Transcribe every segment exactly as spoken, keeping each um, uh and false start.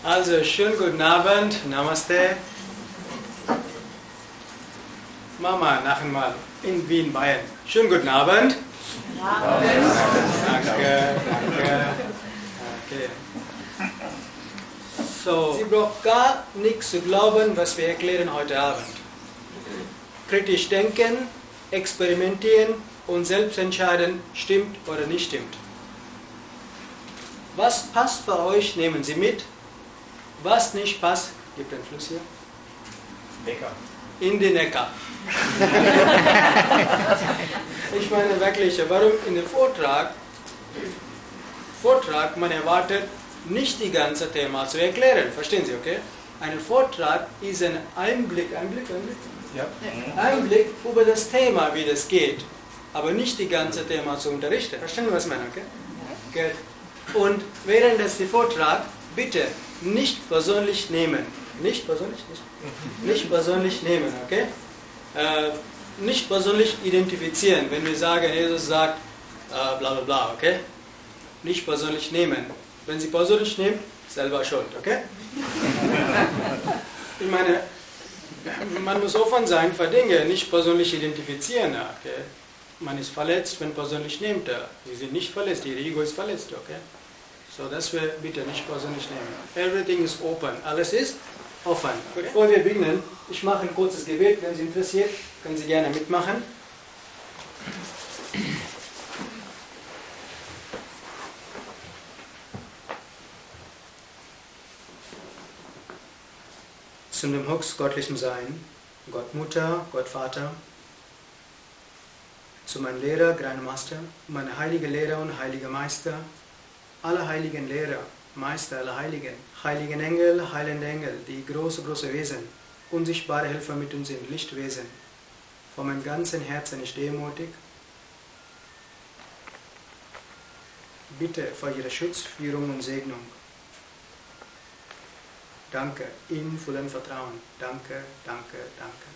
Also, schönen guten Abend, Namaste. Mama, nachher mal in Wien, Bayern. Schönen guten Abend. Ja. Danke, danke. Okay. So, Sie brauchen gar nichts zu glauben, was wir erklären heute Abend. Kritisch denken, experimentieren und selbst entscheiden, stimmt oder nicht stimmt. Was passt für euch, nehmen Sie mit. Was nicht passt, gibt den Fluss hier. Neckar. In den Neckar. Ich meine wirklich, warum in dem Vortrag, Vortrag, man erwartet, nicht die ganze Thema zu erklären. Verstehen Sie, okay? Ein Vortrag ist ein Einblick, Einblick, Einblick? Ja. Einblick über das Thema, wie das geht. Aber nicht die ganze Thema zu unterrichten. Verstehen Sie, was ich meine, okay? Okay. Und während des Vortrags, bitte nicht persönlich nehmen. Nicht persönlich? Nicht, nicht persönlich nehmen, okay? Äh, nicht persönlich identifizieren, wenn wir sagen, Jesus sagt, äh, bla bla bla, okay? Nicht persönlich nehmen. Wenn Sie persönlich nehmen, selber schuld, okay? Ich meine, man muss offen sein für Dinge, nicht persönlich identifizieren, okay? Man ist verletzt, wenn persönlich nimmt. Sie sind nicht verletzt, Ihr Ego ist verletzt, okay? So, das wir bitte nicht persönlich nehmen. Everything is open. Alles ist offen. Okay. Bevor wir beginnen, ich mache ein kurzes Gebet. Wenn Sie interessiert, können Sie gerne mitmachen. Zu dem höchstgöttlichen Sein, Gott Mutter, Gott Vater, zu meinem Lehrer, Grandmaster, meine heilige Lehrer und heilige Meister, alle heiligen Lehrer, Meister aller Heiligen, heiligen Engel, heilende Engel, die große, große Wesen, unsichtbare Helfer mit uns sind, Lichtwesen. Von meinem ganzen Herzen ist demutig. Bitte für Ihre Schutz, Führung und Segnung. Danke, in vollem Vertrauen. Danke, danke, danke.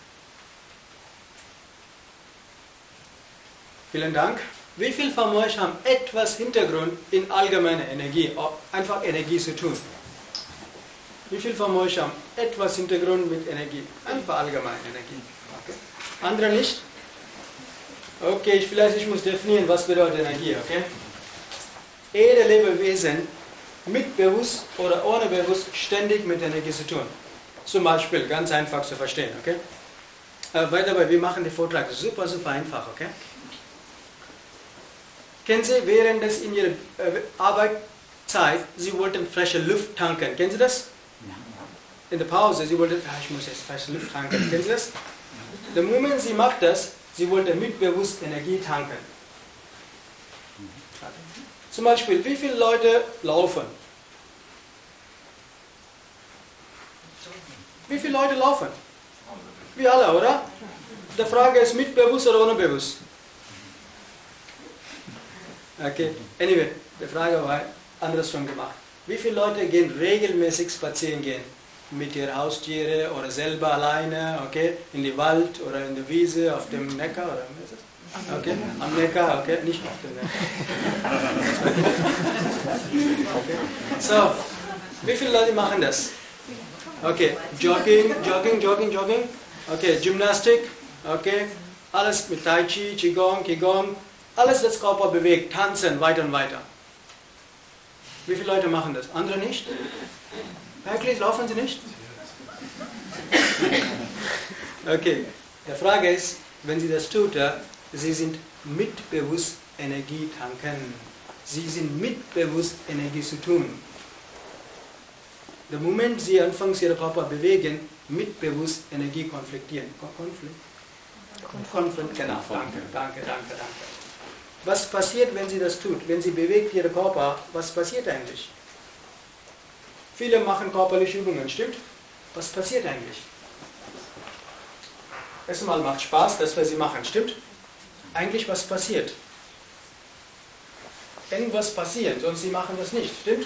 Vielen Dank. Wie viele von euch haben etwas Hintergrund in allgemeiner Energie, einfach Energie zu tun? Wie viele von euch haben etwas Hintergrund mit Energie, einfach allgemeine Energie? Okay. Andere nicht? Okay, ich, vielleicht ich muss definieren, was bedeutet Energie, okay? Jede Lebewesen mit bewusst oder ohne bewusst ständig mit Energie zu tun. Zum Beispiel, ganz einfach zu verstehen, okay? Äh, by the way, wir machen den Vortrag super, super einfach, okay? Kennen Sie, während des in Ihrer äh, Arbeitszeit, Sie wollten frische Luft tanken. Kennen Sie das? In der Pause, Sie wollten, ah, ich muss jetzt frische Luft tanken. Kennen Sie das? Der Moment, Sie macht das, Sie wollten mitbewusst Energie tanken. Zum Beispiel, wie viele Leute laufen? Wie viele Leute laufen? Wir alle, oder? Die Frage ist, mitbewusst oder unbewusst? Okay, anyway, die Frage war andersrum gemacht. Wie viele Leute gehen regelmäßig spazieren gehen? Mit ihren Haustieren oder selber alleine, okay? In den Wald oder in der Wiese, auf dem Neckar oder was ist das? Okay, am Neckar, okay? Nicht auf dem Neckar. Okay. So, wie viele Leute machen das? Okay, Jogging, Jogging, Jogging, Jogging. Okay, Gymnastik, okay? Alles mit Tai Chi, Qigong, Qigong. Alles, das Körper bewegt, tanzen, weiter und weiter. Wie viele Leute machen das? Andere nicht? Wirklich, laufen sie nicht? Okay, die Frage ist, wenn sie das tut, sie sind mitbewusst Energie tanken. Sie sind mitbewusst Energie zu tun. Der Moment, sie anfangen, ihren Körper bewegen, mitbewusst Energie konfliktieren. Konflikt? Konflikt, genau, danke, danke, danke, danke. Was passiert, wenn sie das tut? Wenn sie bewegt ihren Körper, was passiert eigentlich? Viele machen körperliche Übungen, stimmt? Was passiert eigentlich? Erstmal macht Spaß, das, was sie machen, stimmt? Eigentlich, was passiert? Irgendwas passiert, sonst sie machen das nicht, stimmt?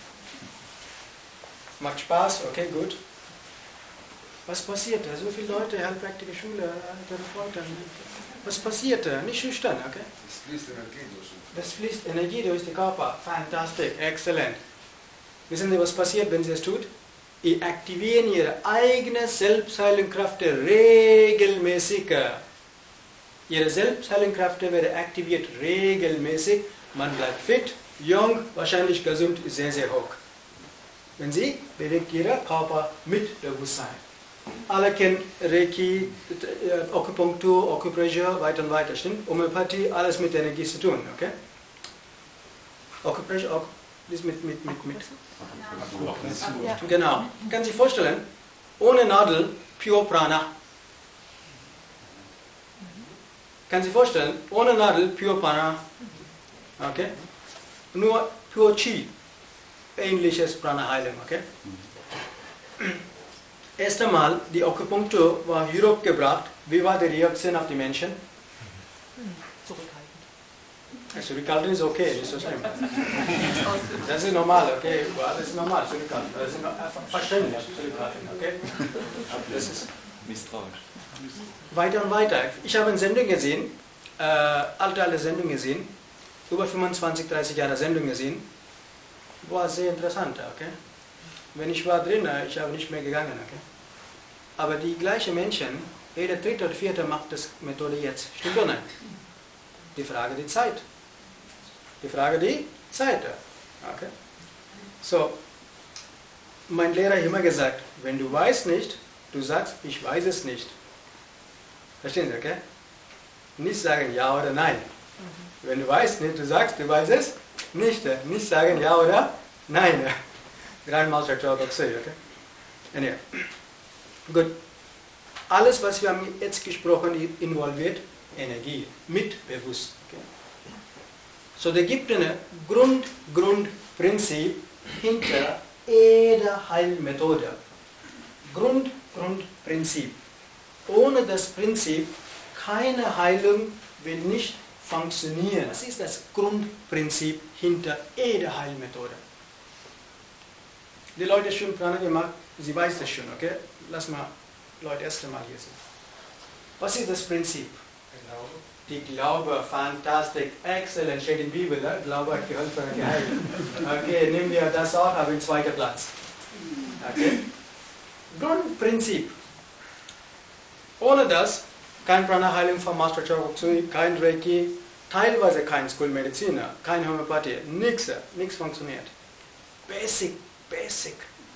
Macht Spaß, okay, gut. Was passiert da? So viele Leute, Heilpraktiker, Schule, Therapeuten. Was passiert da? Nicht schüchtern, okay? Das fließt Energie durch. Das fließt Energie durch den Körper. Fantastisch, exzellent. Wissen Sie, was passiert, wenn Sie es tut? Sie aktivieren Ihre eigene Selbstheilungskraft regelmäßig. Ihre Selbstheilungskraft wird aktiviert regelmäßig. Man bleibt fit, jung, wahrscheinlich gesund, sehr, sehr hoch. Wenn Sie bewegt Ihren Körper mit Bewusstsein. Alle kennen Reiki, Akupunktur, Acupressure, weiter und weiter, stimmt? Homöopathie, alles mit Energie zu tun, okay? Acupressure, auch das mit, mit, mit, mit. Ja. Genau. Kann sich vorstellen, ohne Nadel, pure Prana. Kann sich vorstellen, ohne Nadel, pure Prana. Okay? Nur pure Chi. Ähnliches Prana-Heilung, okay? Erst einmal, die Akupunktur war in Europa gebracht. Wie war die Reaktion auf die Menschen? Zurückhaltend. Zurückhaltend ist okay, nicht so schlimm. Das ist normal, okay? Das ist normal, zurückhaltend. Das ist verständlich, zurückhaltend, okay? Das ist misstrauisch. Weiter und weiter. Ich habe eine Sendung gesehen, äh, alte, alte Sendung gesehen, über fünfundzwanzig, dreißig Jahre Sendung gesehen. War sehr interessant, okay? Wenn ich war drin, ich habe nicht mehr gegangen, okay? Aber die gleichen Menschen, jeder dritte oder vierte macht das Methode jetzt. Stimmt oder nicht? Die Frage die Zeit. Die Frage die Zeit. Okay? So, mein Lehrer hat immer gesagt, wenn du weißt nicht, du sagst, ich weiß es nicht. Verstehen Sie, okay? Nicht sagen ja oder nein. Wenn du weißt nicht, du sagst, du weißt es nicht. Nicht sagen ja oder nein. Grandmaster Orthodoxie, okay? Anyway. Gut. Alles, was wir haben jetzt gesprochen, involviert Energie, mitbewusst. Okay? So, da gibt es ein Grund, Grundprinzip hinter jeder Heilmethode. Grund, Grundprinzip. Ohne das Prinzip, keine Heilung wird nicht funktionieren. Das ist das Grundprinzip hinter jeder Heilmethode. Die Leute schon Prana gemacht, sie weiß das schon, okay? Lass mal Leute erst einmal hier sehen. Was ist das Prinzip? Glaube. Die Glaube, fantastisch, excellent, steht in der Bibel, ne? Glaube hat geholfen, geheilt. Okay, nehmen wir das auch, aber im zweiten Platz. Okay? Grundprinzip. Ohne das, kein Prana-Heilung von Master Chogoksui, kein Reiki, teilweise kein Schulmediziner, kein Homöopathie, nichts, nichts funktioniert. Basic. Basic.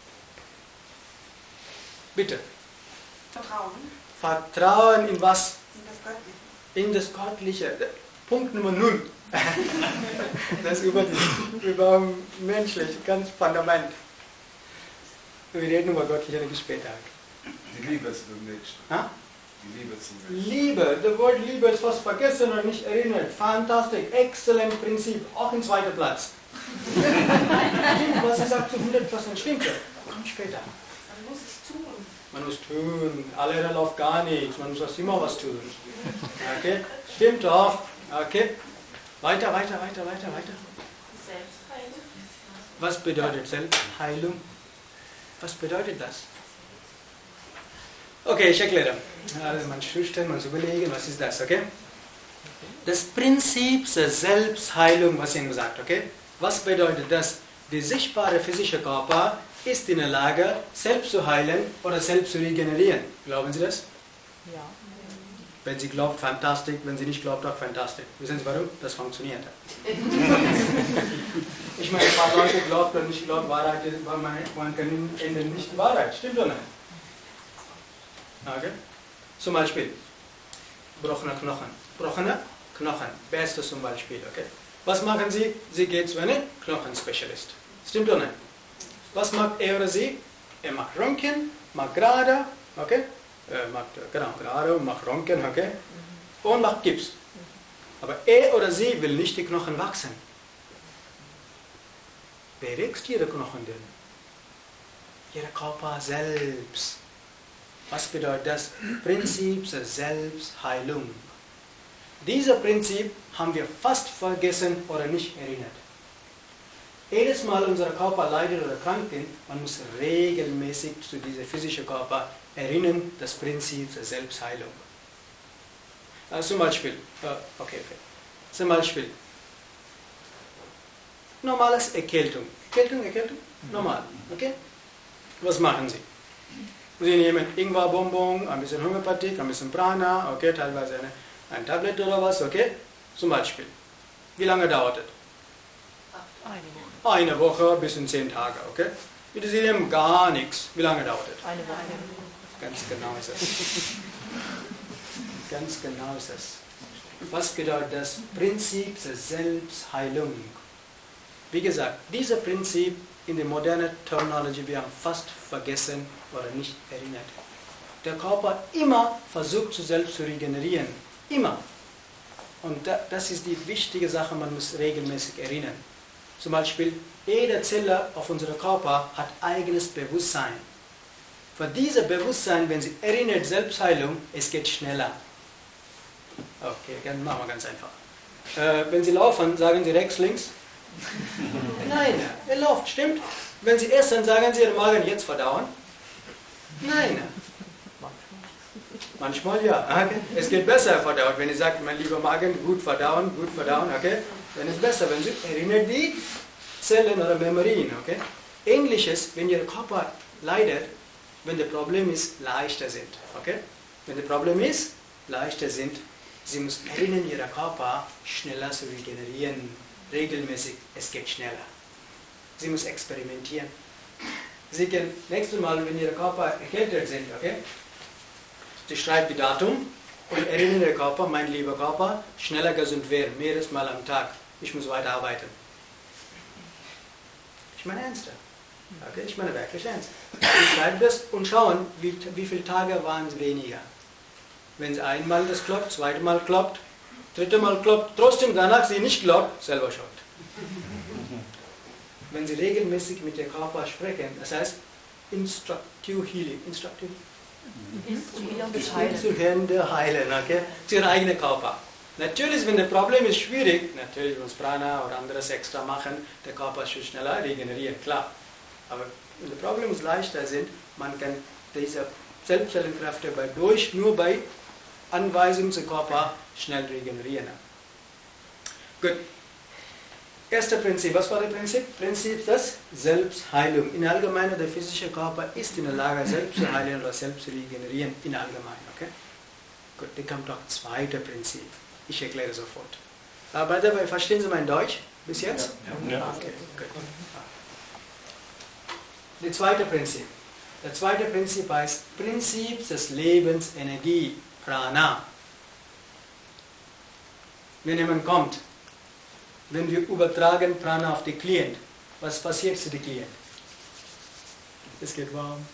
Bitte. Vertrauen. Vertrauen in was? In das Göttliche. In das Göttliche. Punkt Nummer null. Das ist über, über menschlich, ganz Fundament. Wir reden über göttliche Energie später. Die Liebe zum Menschen. Ha? Die Liebe zum Menschen. Liebe, das Wort Liebe ist fast vergessen und nicht erinnert. Fantastisch, exzellent Prinzip, auch im zweiten Platz. Stimmt, was er sagt zu hundert Prozent stimmt. Kommt später. Man muss es tun. Man muss tun. Alle läuft gar nichts. Man muss immer was tun. Okay? Stimmt doch. Okay? Weiter, weiter, weiter, weiter, weiter. Selbstheilung. Was bedeutet Selbstheilung? Was bedeutet das? Okay, ich erkläre. Also man schüchtern, man muss überlegen, was ist das, okay? Das Prinzip der Selbstheilung, was ich Ihnen gesagt, okay? Was bedeutet das? Der sichtbare physische Körper ist in der Lage, selbst zu heilen oder selbst zu regenerieren. Glauben Sie das? Ja. Wenn Sie glaubt, fantastisch. Wenn Sie nicht glaubt, auch fantastisch. Wissen Sie warum? Das funktioniert. Ich meine, ein paar Leute glauben oder nicht glauben, Wahrheit ist, man, man kann im Ende nicht die Wahrheit. Stimmt oder nicht? Okay? Zum Beispiel, gebrochene Knochen. Gebrochene Knochen. Bestes zum Beispiel. Okay? Was machen Sie? Sie geht zu einem Knochenspezialist. Stimmt oder nicht? Was macht er oder sie? Er macht Röntgen, macht gerade, okay? Er macht genau, gerade und macht Röntgen, okay? Und macht Gips. Aber er oder sie will nicht die Knochen wachsen. Wer wächst ihre Knochen denn? Ihr Körper selbst. Was bedeutet das? Prinzip der Selbstheilung. Dieses Prinzip haben wir fast vergessen oder nicht erinnert. Jedes Mal unser Körper leidet oder krank ist, man muss regelmäßig zu diesem physischen Körper erinnern, das Prinzip der Selbstheilung. Also zum Beispiel, äh, okay, okay. Zum Beispiel, normales Erkältung. Erkältung, Erkältung. Normal. Okay? Was machen Sie? Sie nehmen Ingwer-Bonbon, ein bisschen Homöopathik, ein bisschen Prana, okay, teilweise eine, ein Tablet oder was, okay? Zum Beispiel. Wie lange dauert es? Eine Woche bis in zehn Tage, okay? Bitte Sie nehmen gar nichts. Wie lange dauert es? Eine Woche. Ganz genau ist es. Ganz genau ist es. Was bedeutet das Prinzip der Selbstheilung? Wie gesagt, dieses Prinzip in der modernen Terminologie, wir haben fast vergessen oder nicht erinnert. Der Körper immer versucht, sich selbst zu regenerieren. Immer. Und das ist die wichtige Sache, man muss regelmäßig erinnern. Zum Beispiel, jede Zelle auf unserem Körper hat eigenes Bewusstsein. Für dieses Bewusstsein, wenn sie erinnert, Selbstheilung, es geht schneller. Okay, dann machen wir ganz einfach. Äh, wenn Sie laufen, sagen Sie rechts, links? Nein, er läuft, stimmt. Wenn Sie essen, sagen Sie Ihren Magen jetzt verdauen? Nein. Manchmal ja. Okay. Es geht besser verdaut. Wenn ihr sagt, mein lieber Magen, gut verdauen, gut verdauen, okay, dann ist es besser. Wenn Sie erinnern die Zellen oder Memorien, okay. Ähnliches, wenn Ihr Körper leidet, wenn das Problem ist, leichter sind, okay. Wenn das Problem ist, leichter sind, Sie müssen erinnern, Ihr Körper schneller zu regenerieren, regelmäßig, es geht schneller. Sie müssen experimentieren. Sie können nächstes Mal, wenn Ihr Körper erkältet sind, okay, Sie schreiben die Datum und erinnern den Körper, mein lieber Körper, schneller gesund werden, mehrere Mal am Tag. Ich muss weiterarbeiten. Ich meine ernst. Okay, ich meine wirklich ernst. Sie schreiben das und schauen, wie, wie viele Tage waren es weniger. Wenn es einmal das klappt, zweite Mal klappt, dritte Mal klappt, trotzdem danach sie nicht klappt, selber schuld. Wenn Sie regelmäßig mit dem Körper sprechen, das heißt Instructive Healing, Instructive Instruierende Heilen, okay? Zu Ihrem eigenen Körper. Natürlich, wenn das Problem ist schwierig, natürlich muss Prana oder anderes extra machen, der Körper schon schneller regenerieren, klar. Aber wenn die Probleme leichter sind, man kann diese Selbstheilungskräfte bei durch, nur bei Anweisung zum Körper schnell regenerieren. Gut. Erste Prinzip, was war das Prinzip? Prinzip des Selbstheilung. In allgemein, der physische Körper ist in der Lage, selbst zu heilen oder selbst zu regenerieren, in allgemein. Okay? Gut, dann kommt noch das zweite Prinzip. Ich erkläre sofort. Aber dabei, verstehen Sie mein Deutsch bis jetzt? Ja. Ja. Okay, gut. Das zweite Prinzip. Das zweite Prinzip heißt Prinzip des Lebens, Energie, Prana. Wenn jemand kommt, wenn wir übertragen Prana auf den Klient, was passiert zu dem Klient? Es geht warm.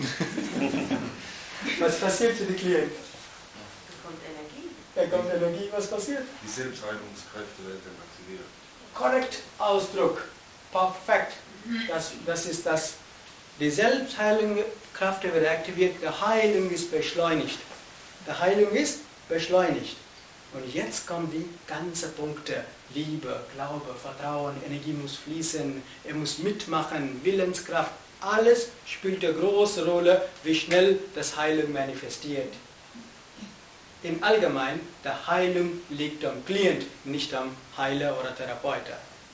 Was passiert zu dem Klient? Da kommt Energie. Da kommt Energie, was passiert? Die Selbstheilungskräfte werden aktiviert. Korrekt Ausdruck. Perfekt. Das, das ist das. Die Selbstheilungskräfte wird aktiviert, die Heilung ist beschleunigt. Die Heilung ist beschleunigt. Und jetzt kommen die ganzen Punkte. Liebe, Glaube, Vertrauen, Energie muss fließen, er muss mitmachen, Willenskraft. Alles spielt eine große Rolle, wie schnell das Heilung manifestiert. Im Allgemeinen, der Heilung liegt am Klient, nicht am Heiler oder Therapeuten.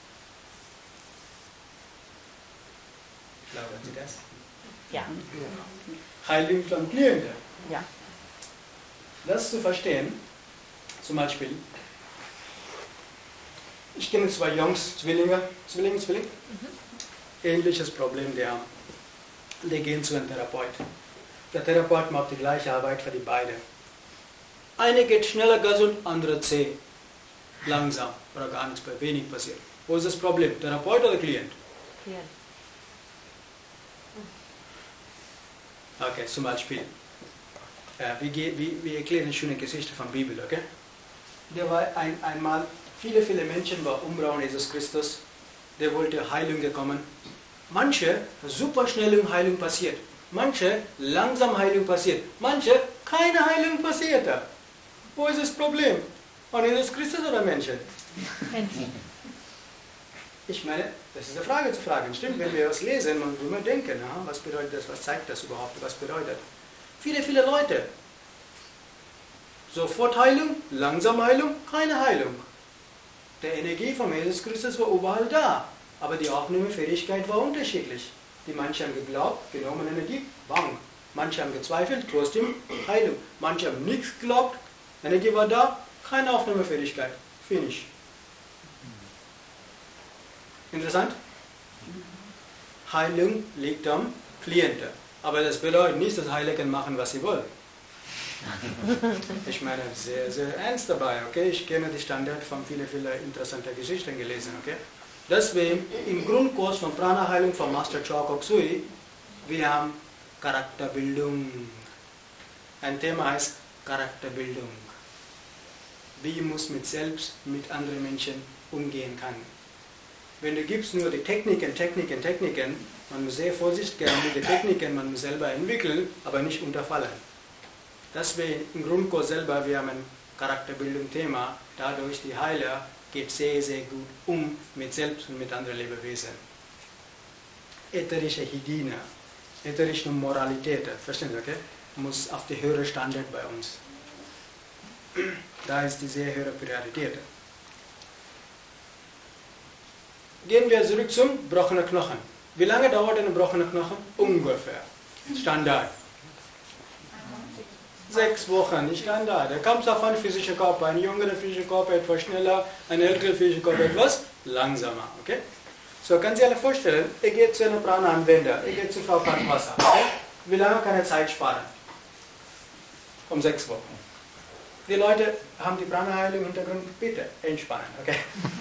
Glauben Sie das? Ja. Heilung liegt am Klienten. Ja. Das zu verstehen, zum Beispiel, ich kenne zwei Jungs, Zwillinge, Zwillinge, Zwillinge, mhm. Ähnliches Problem, die haben. Die gehen zu einem Therapeut. Der Therapeut macht die gleiche Arbeit für die beiden. Eine geht schneller gesund, andere zäh, langsam oder gar nichts, wenig passiert. Wo ist das Problem? Therapeut oder Klient? Klient. Okay, zum Beispiel, äh, wir, wir, wir erklären eine schöne Geschichte von der Bibel, okay? Der war ein, einmal, viele, viele Menschen waren umbrauchen Jesus Christus, der wollte Heilung gekommen. Manche, super schnell Heilung passiert. Manche, langsam Heilung passiert. Manche, keine Heilung passiert. Wo ist das Problem? An Jesus Christus oder Menschen? Menschen. Ich meine, das ist eine Frage zu fragen. Stimmt, wenn wir was lesen, man will immer denken, aha, was bedeutet das, was zeigt das überhaupt, was bedeutet. Viele, viele Leute. Sofort Heilung, langsam Heilung, keine Heilung. Die Energie von Jesus Christus war überall da. Aber die Aufnahmefähigkeit war unterschiedlich. Die manche haben geglaubt, genommene Energie, bang. Manche haben gezweifelt, trotzdem Heilung. Manche haben nichts geglaubt, Energie war da, keine Aufnahmefähigkeit. Finish. Interessant? Heilung liegt am Klienten. Aber das bedeutet nicht, dass Heiler können machen, was sie wollen. Ich meine, sehr, sehr ernst dabei. Okay? Ich kenne die Standard von vielen, vielen interessanten Geschichten gelesen. Okay? Deswegen, im Grundkurs von Prana-Heilung von Master Choa Kok Sui, wir haben Charakterbildung. Ein Thema heißt Charakterbildung. Wie muss mit selbst, mit anderen Menschen umgehen kann. Wenn du gibst nur die Techniken, Techniken, Techniken, man muss sehr vorsichtig sein mit den Techniken, man muss selber entwickeln, aber nicht unterfallen. Deswegen im Grundkurs selber, wir haben ein Charakterbildung-Thema, dadurch die Heiler geht sehr, sehr gut um mit selbst und mit anderen Lebewesen. Ätherische Hygiene, ätherische Moralität, verstehen Sie, okay? Muss auf die höhere Standard bei uns. Da ist die sehr höhere Priorität. Gehen wir zurück zum gebrochenen Knochen. Wie lange dauert ein gebrochener Knochen? Ungefähr. Standard. Sechs Wochen, nicht Standard. Da kommt es auf einen physischen Körper. Ein jüngerer physischer Körper etwas schneller, ein älterer physischer Körper etwas langsamer. Okay? So, können Sie sich vorstellen, er geht zu einem Prana-Anwender, er geht zu Frau Wasser. Okay? Wie lange kann er Zeit sparen? Um sechs Wochen. Die Leute haben die Prana-Heilung im Hintergrund, bitte entspannen, okay?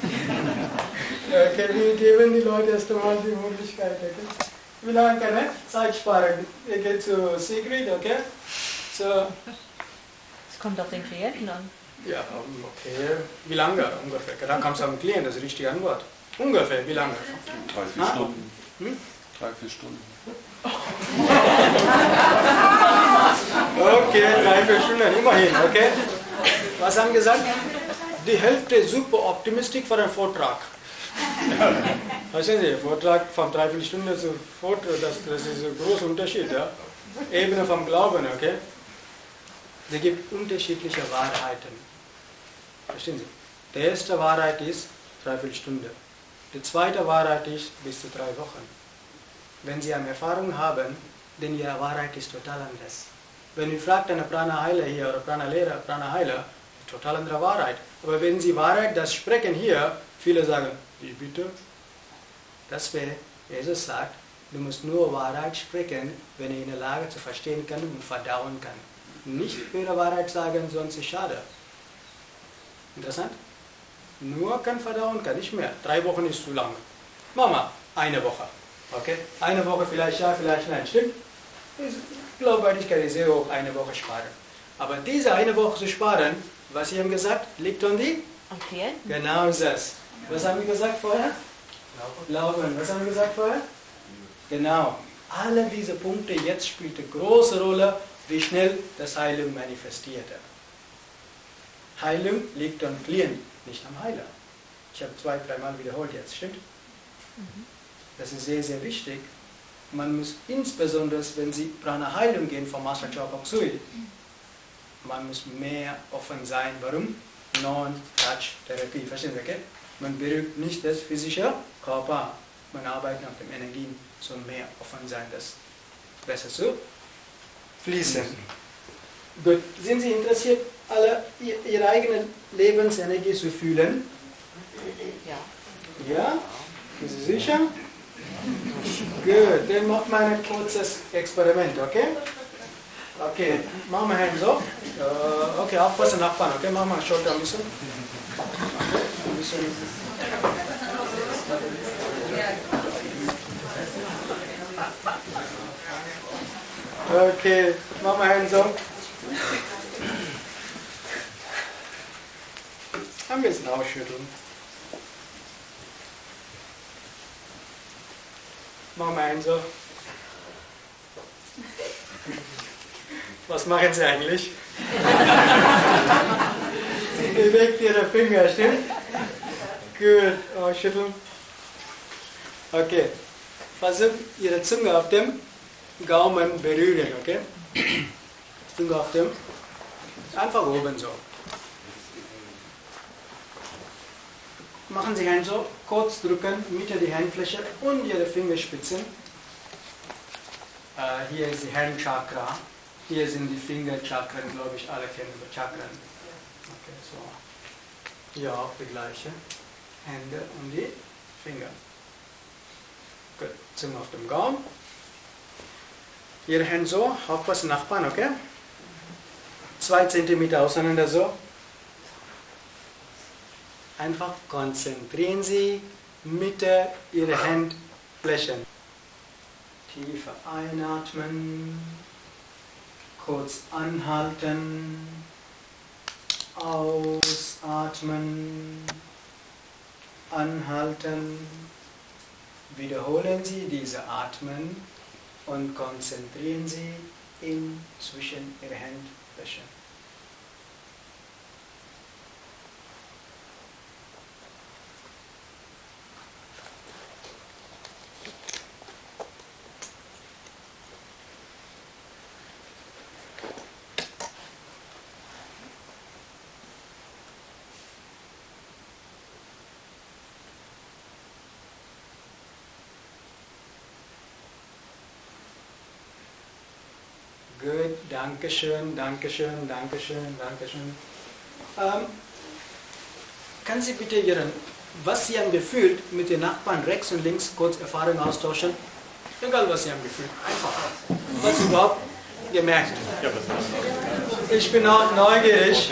Okay, wir geben die Leute erst einmal die Möglichkeit, okay? Wie lange kann er Zeit sparen? Er geht zu Sigrid, okay? So. Es kommt auf den Klienten an. Ja, okay. Wie lange ungefähr? Dann kommt es auf den Klienten, das ist die richtige Antwort. Ungefähr, wie lange? Drei, vier Na? Stunden. Hm? Drei, vier Stunden. Okay, drei, vier Stunden, immerhin, okay? Was haben gesagt? Die Hälfte ist super optimistisch für einen Vortrag. Verstehen Sie, Vortrag von dreiviertel Stunde zu Vortrag, das, das ist ein großer Unterschied. Ja? Ebene vom Glauben, okay? Es gibt unterschiedliche Wahrheiten. Verstehen Sie? Die erste Wahrheit ist dreiviertel Stunde. Die zweite Wahrheit ist bis zu drei Wochen. Wenn Sie eine Erfahrung haben, denn Ihre Wahrheit ist total anders. Wenn ihr fragt einen Prana-Heiler hier oder Prana-Lehrer, Prana-Heiler, total andere Wahrheit. Aber wenn Sie Wahrheit, das sprechen hier, viele sagen, wie bitte? Das wäre, Jesus sagt, du musst nur Wahrheit sprechen, wenn ihr in der Lage zu verstehen kann und verdauen kann. Nicht ihre Wahrheit sagen, sonst ist schade. Interessant? Nur kann verdauen, kann nicht mehr. Drei Wochen ist zu lang. Mama, eine Woche. Okay? Eine Woche vielleicht ja, vielleicht nein. Stimmt? Glaubwürdigkeit ist sehr hoch, eine Woche sparen. Aber diese eine Woche zu sparen, was Sie haben gesagt, liegt an die? Am Klienten. Genau das. Was haben wir gesagt vorher? Glauben. Was haben wir gesagt vorher? Genau. Alle diese Punkte jetzt spielt eine große Rolle, wie schnell das Heilung manifestiert. Heilung liegt am Klienten, nicht am Heiler. Ich habe zwei, dreimal wiederholt jetzt, stimmt? Das ist sehr, sehr wichtig. Man muss insbesondere, wenn Sie Prana-Heilung gehen von Master Choa Kok Sui, man muss mehr offen sein. Warum? Non-Touch-Therapie. Verstehen Sie, okay? Man berührt nicht das physische Körper. Man arbeitet auf den Energien, so mehr offen sein, das besser zu fließen. Gut, sind Sie interessiert, alle Ihre eigene Lebensenergie zu fühlen? Ja. Ja? Sind Sie sicher? Gut, dann machen wir ein kurzes Experiment, okay? Okay, machen wir Hände so. Uh, okay, aufpassen, nachfahren, okay? Machen wir Schulter ein bisschen. Okay, ein bisschen. Okay, machen wir Hände so. Ein bisschen ausschütteln. Machen wir Hände so. Was machen Sie eigentlich? Sie bewegt Ihre Finger, stimmt? Gut, ausschütteln. Okay. Versucht Ihre Zunge auf dem Gaumen berühren, okay? Zunge auf dem. Einfach oben so. machen Sie Hände so, kurz drücken, Mitte die Handfläche und Ihre Fingerspitzen. Äh, hier ist die Handchakra. Hier sind die Fingerchakren, glaube ich, alle kennen wir Chakren. Okay, so. Hier auch die gleiche. Hände und die Finger. Gut, Zunge auf dem Gaumen. Ihre Hände so, aufpassen, Nachbarn, okay? Zwei Zentimeter auseinander so. Einfach konzentrieren Sie, Mitte Ihrer Handflächen. Tiefer einatmen, kurz anhalten, ausatmen, anhalten. Wiederholen Sie diese Atmen und konzentrieren Sie in zwischen Ihre Handflächen. Gut, Dankeschön, Dankeschön, Dankeschön, Dankeschön. Ähm, kann Sie bitte Ihren, was Sie haben gefühlt, mit den Nachbarn rechts und links kurz Erfahrung austauschen? Egal, was Sie haben gefühlt. Einfach. Was Sie überhaupt gemerkt. Ich bin auch neugierig,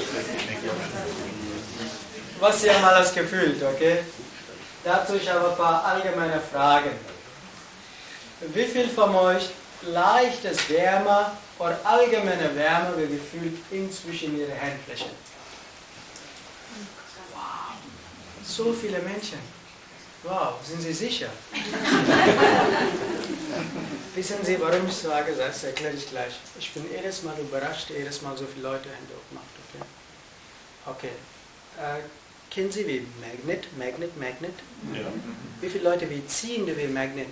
was Sie haben alles gefühlt, okay? Dazu ich habe ein paar allgemeine Fragen. Wie viel von euch leichtes Wärme oder allgemeine Wärme wird gefühlt inzwischen ihre Handflächen? Wow, so viele Menschen. Wow, sind Sie sicher? Wissen Sie, warum ich sage, das erkläre ich gleich. Ich bin jedes Mal überrascht, jedes Mal so viele Leute Hände aufmacht. Okay. Okay. Äh, kennen Sie wie Magnet, Magnet, Magnet? Ja. Wie viele Leute wie ziehende wie Magnete?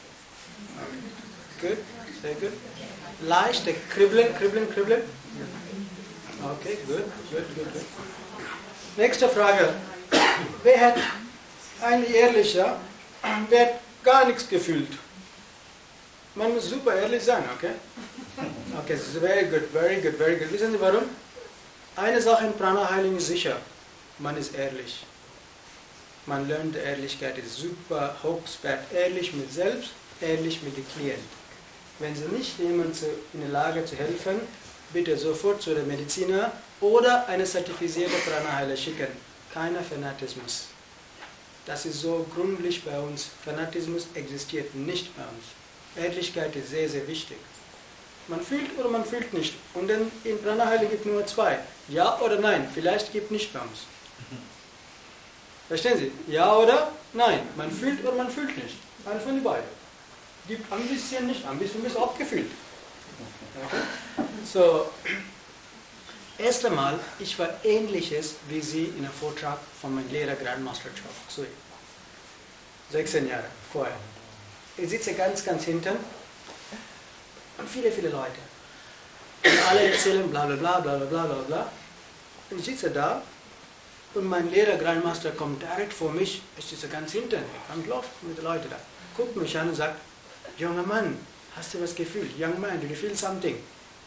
Gut, sehr gut. Leichte Kribbeln, Kribbeln, Kribbeln. Okay, gut, gut, gut, gut. Nächste Frage. Wer hat ein ehrlicher, wer hat gar nichts gefühlt? Man muss super ehrlich sein, okay? Okay, very good, very good, very good. Wissen Sie warum? Eine Sache in Prana Heilung ist sicher. Man ist ehrlich. Man lernt, Ehrlichkeit ist super, hochwert, ehrlich mit selbst, ehrlich mit dem Klienten. Wenn Sie nicht jemandem in der Lage zu helfen, bitte sofort zu dem Mediziner oder eine zertifizierte Prana-Heiler schicken. Keiner Fanatismus. Das ist so gründlich bei uns. Fanatismus existiert nicht bei uns. Ehrlichkeit ist sehr, sehr wichtig. Man fühlt oder man fühlt nicht. Und dann in Prana-Heiler gibt es nur zwei. Ja oder nein. Vielleicht gibt es nicht bei uns. Verstehen Sie? Ja oder nein. Man fühlt oder man fühlt nicht. Eins von den beiden. Gibt ein bisschen nicht, ein bisschen ist auch gefühlt. Okay. So, erst einmal, ich war ähnliches wie Sie in einem Vortrag von meinem Lehrer Grandmaster Choksui. sechzehn Jahre vorher. Ich sitze ganz, ganz hinten und viele, viele Leute. Und alle erzählen bla bla bla bla bla bla bla. Und ich sitze da und mein Lehrer Grandmaster kommt direkt vor mich. Ich sitze ganz hinten, ich kann laufen mit den Leuten da. Guckt mich an und sagt, junger Mann, hast du was gefühlt? Young man, did you feel something?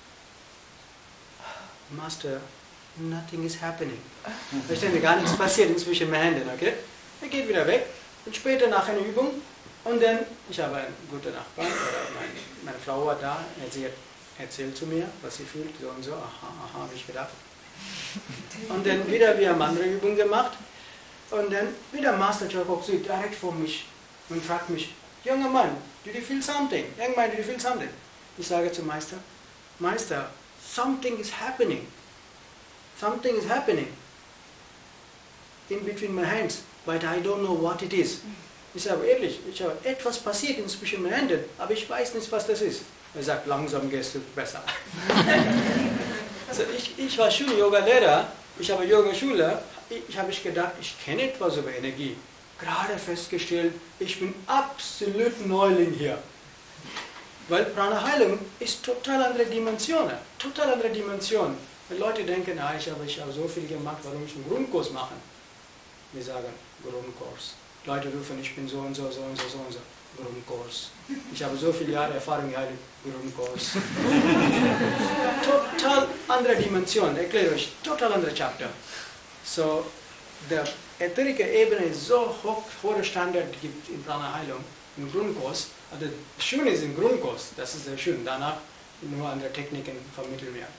Master, nothing is happening. Verstehen Sie, gar nichts passiert inzwischen meinen Händen, okay? Er geht wieder weg und später nach einer Übung und dann, ich habe einen guten Nachbarn, oder meine, meine Frau war da, sie hat erzählt zu mir, was sie fühlt, so und so, aha, aha, habe ich gedacht. Und dann wieder, wir haben andere Übungen gemacht und dann wieder Master Choksui direkt vor mich und fragt mich, junger Mann, did you feel something? Young man, did you feel something? Ich sage zum Meister, Meister, something is happening. Something is happening in between my hands, but I don't know what it is. Ich sage ehrlich, ich habe etwas passiert inzwischen meinen Händen, aber ich weiß nicht, was das ist. Er sagt, langsam gehst du besser. Also ich, ich war Schul-Yoga-Lehrer, ich habe Yoga-Schule, ich, ich habe gedacht, ich kenne etwas über Energie. Gerade festgestellt, ich bin absolut Neuling hier. Weil Prana-Heilung ist total andere Dimensionen. Total andere Dimensionen. Wenn Leute denken, ah, ich habe ich habe so viel gemacht, warum ich einen Grundkurs machen? Wir sagen, Grundkurs. Leute rufen, ich bin so und so, so und so, so und so. Grundkurs. Ich habe so viele Jahre Erfahrung gehabt, Grundkurs. Total andere Dimension, erkläre euch, total andere Chapter. So, der ätherische Ebene ist so hoch, hohe Standard gibt in Prana-Heilung, im Grundkurs. Also schön ist im Grundkurs, das ist sehr schön. Danach nur andere Techniken vermitteln wir.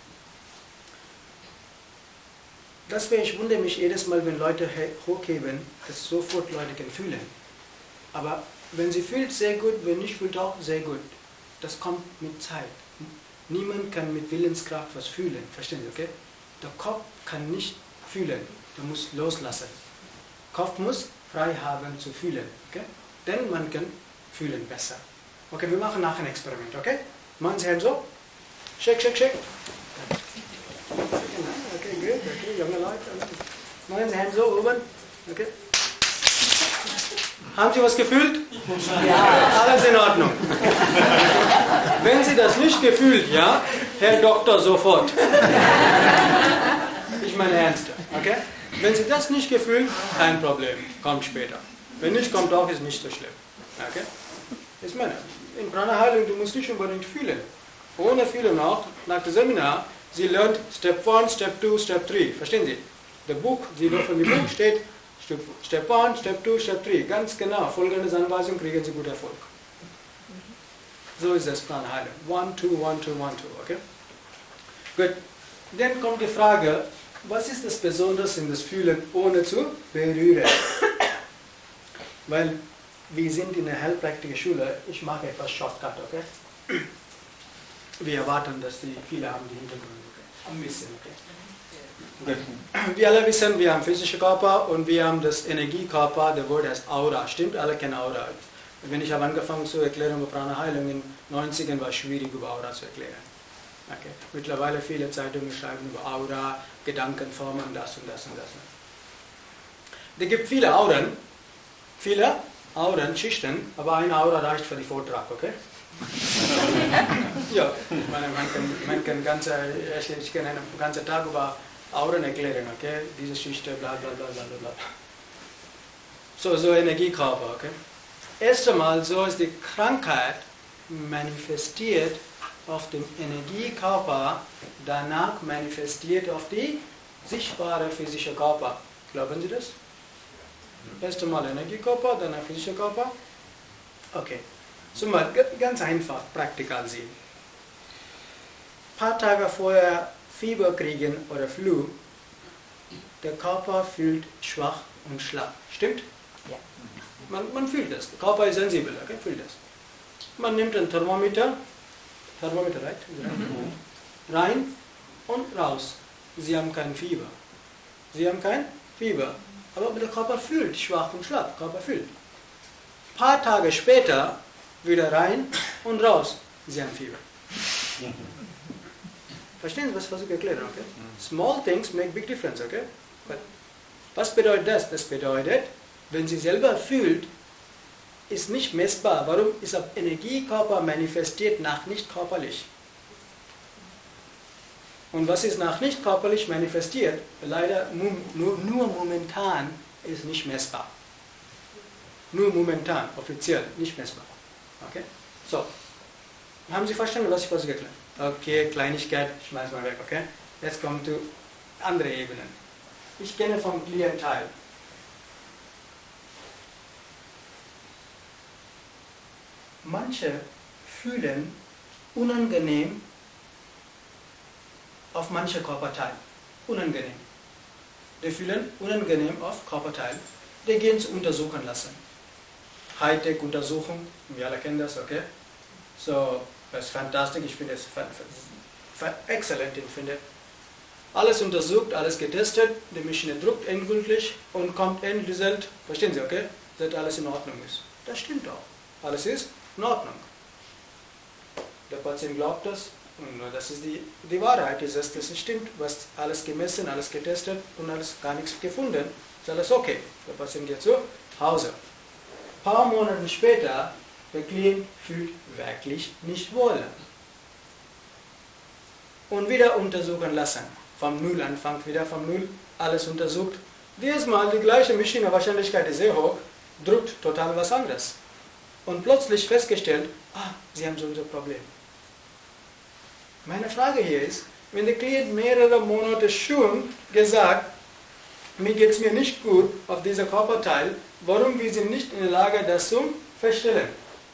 Deswegen ich wundere mich jedes Mal, wenn Leute hochheben, dass sofort Leute können fühlen. Aber wenn sie fühlt, sehr gut, wenn nicht fühlt, auch sehr gut. Das kommt mit Zeit. Niemand kann mit Willenskraft was fühlen. Verstehen Sie, okay? Der Kopf kann nicht fühlen. Der muss loslassen. Kopf muss frei haben zu fühlen. Okay? Denn man kann fühlen besser. Okay, wir machen nachher ein Experiment. Okay? Machen Sie Hände so. Shake, shake, shake. Okay, gut. Okay, junge Leute. Machen Sie Hände so oben. Okay. Haben Sie was gefühlt? Ja. Alles in Ordnung. Wenn Sie das nicht gefühlt, ja, Herr Doktor, sofort. Ich meine ernst, okay? Wenn Sie das nicht gefühlt, kein Problem, kommt später. Wenn nicht kommt auch, ist nicht so schlimm. Okay? Ich meine, in Prana-Heilung, du musst nicht unbedingt fühlen. Ohne Fühlen auch, nach dem Seminar, Sie lernt Step eins, Step zwei, Step drei. Verstehen Sie? Der Buch, Sie von dem Buch steht, Step eins, Step zwei, Step drei. Ganz genau, folgende Anweisung kriegen Sie gut Erfolg. So ist das Prana-Heilung. One, two, one, two, one, two. Okay? Gut. Dann kommt die Frage, was ist das Besonderes in das Fühlen ohne zu berühren? Weil wir sind in einer heilpraktischen Schule, ich mache etwas Shortcut, okay? Wir erwarten, dass die viele haben die Hintergründe, okay? Ein bisschen, okay? Gut. Wir alle wissen, wir haben physische Körper und wir haben das Energiekörper, der Wort heißt Aura, stimmt? Alle kennen Aura. Wenn ich habe angefangen zu erklären über Prana-Heilung, in den neunzigern war es schwierig, über Aura zu erklären. Okay. Mittlerweile viele Zeitungen schreiben über Aura, Gedankenformen, das und das und das. Es gibt viele Auren, viele Auren, Schichten, aber eine Aura reicht für den Vortrag, okay? Ja, ich meine, man kann, man kann ganze, ich kann einen ganzen Tag über Auren erklären, okay? Diese Schicht, bla bla bla bla bla. So, so Energiekörper, okay? Erst einmal, so ist die Krankheit manifestiert auf dem Energiekörper, danach manifestiert auf die sichtbare physische Körper. Glauben Sie das? Erst einmal Energiekörper, danach physischer Körper. Okay. So mal ganz einfach, praktikal sehen. Ein paar Tage vorher Fieber kriegen oder Flu, der Körper fühlt schwach und schlapp. Stimmt? Ja. Man, man fühlt das. Der Körper ist sensibel, okay? Fühlt das. Man nimmt ein Thermometer, Thermometer, right? Mhm. Rein und raus. Sie haben kein Fieber. Sie haben kein Fieber. Aber der Körper fühlt schwach und schlapp. Der Körper fühlt. Ein paar Tage später wieder rein und raus. Sie haben Fieber. Verstehen Sie, was ich versuche erklären? Okay? Small things make big difference. Okay? But was bedeutet das? Das bedeutet, wenn Sie selber fühlt, ist nicht messbar. Warum ist ab Energiekörper manifestiert nach nicht körperlich? Und was ist nach nicht körperlich manifestiert? Leider nur, nur momentan ist nicht messbar. Nur momentan, offiziell, nicht messbar. Okay? So. Haben Sie verstanden, was ich versuche erklären? Okay, Kleinigkeit, schmeiß mal weg, okay? Jetzt kommen zu anderen Ebenen. Ich kenne vom Klientel. Manche fühlen unangenehm auf manche Körperteile. Unangenehm. Die fühlen unangenehm auf Körperteile. Die gehen zu untersuchen lassen. Hightech-Untersuchung, wir alle kennen das, okay? So, das ist fantastisch, ich finde es exzellent, ich finde. Alles untersucht, alles getestet, die Maschine druckt endgültig und kommt Endresult, verstehen Sie, okay? Dass alles in Ordnung ist. Das stimmt auch. Alles ist in Ordnung. Der Patient glaubt das und das ist die, die Wahrheit, ist das, das stimmt, was alles gemessen, alles getestet und alles gar nichts gefunden, ist alles okay. Der Patient geht zu Hause. Ein paar Monate später, der Klient fühlt wirklich nicht wohl. Und wieder untersuchen lassen. Vom Null anfangen, wieder vom Null, alles untersucht. Dieses Mal die gleiche Maschine, Wahrscheinlichkeit ist sehr hoch, drückt total was anderes. Und plötzlich festgestellt, ah, Sie haben so ein Problem. Meine Frage hier ist, wenn der Klient mehrere Monate schon gesagt, mir geht es mir nicht gut auf dieser Körperteil, warum wir sind nicht in der Lage, das zu feststellen?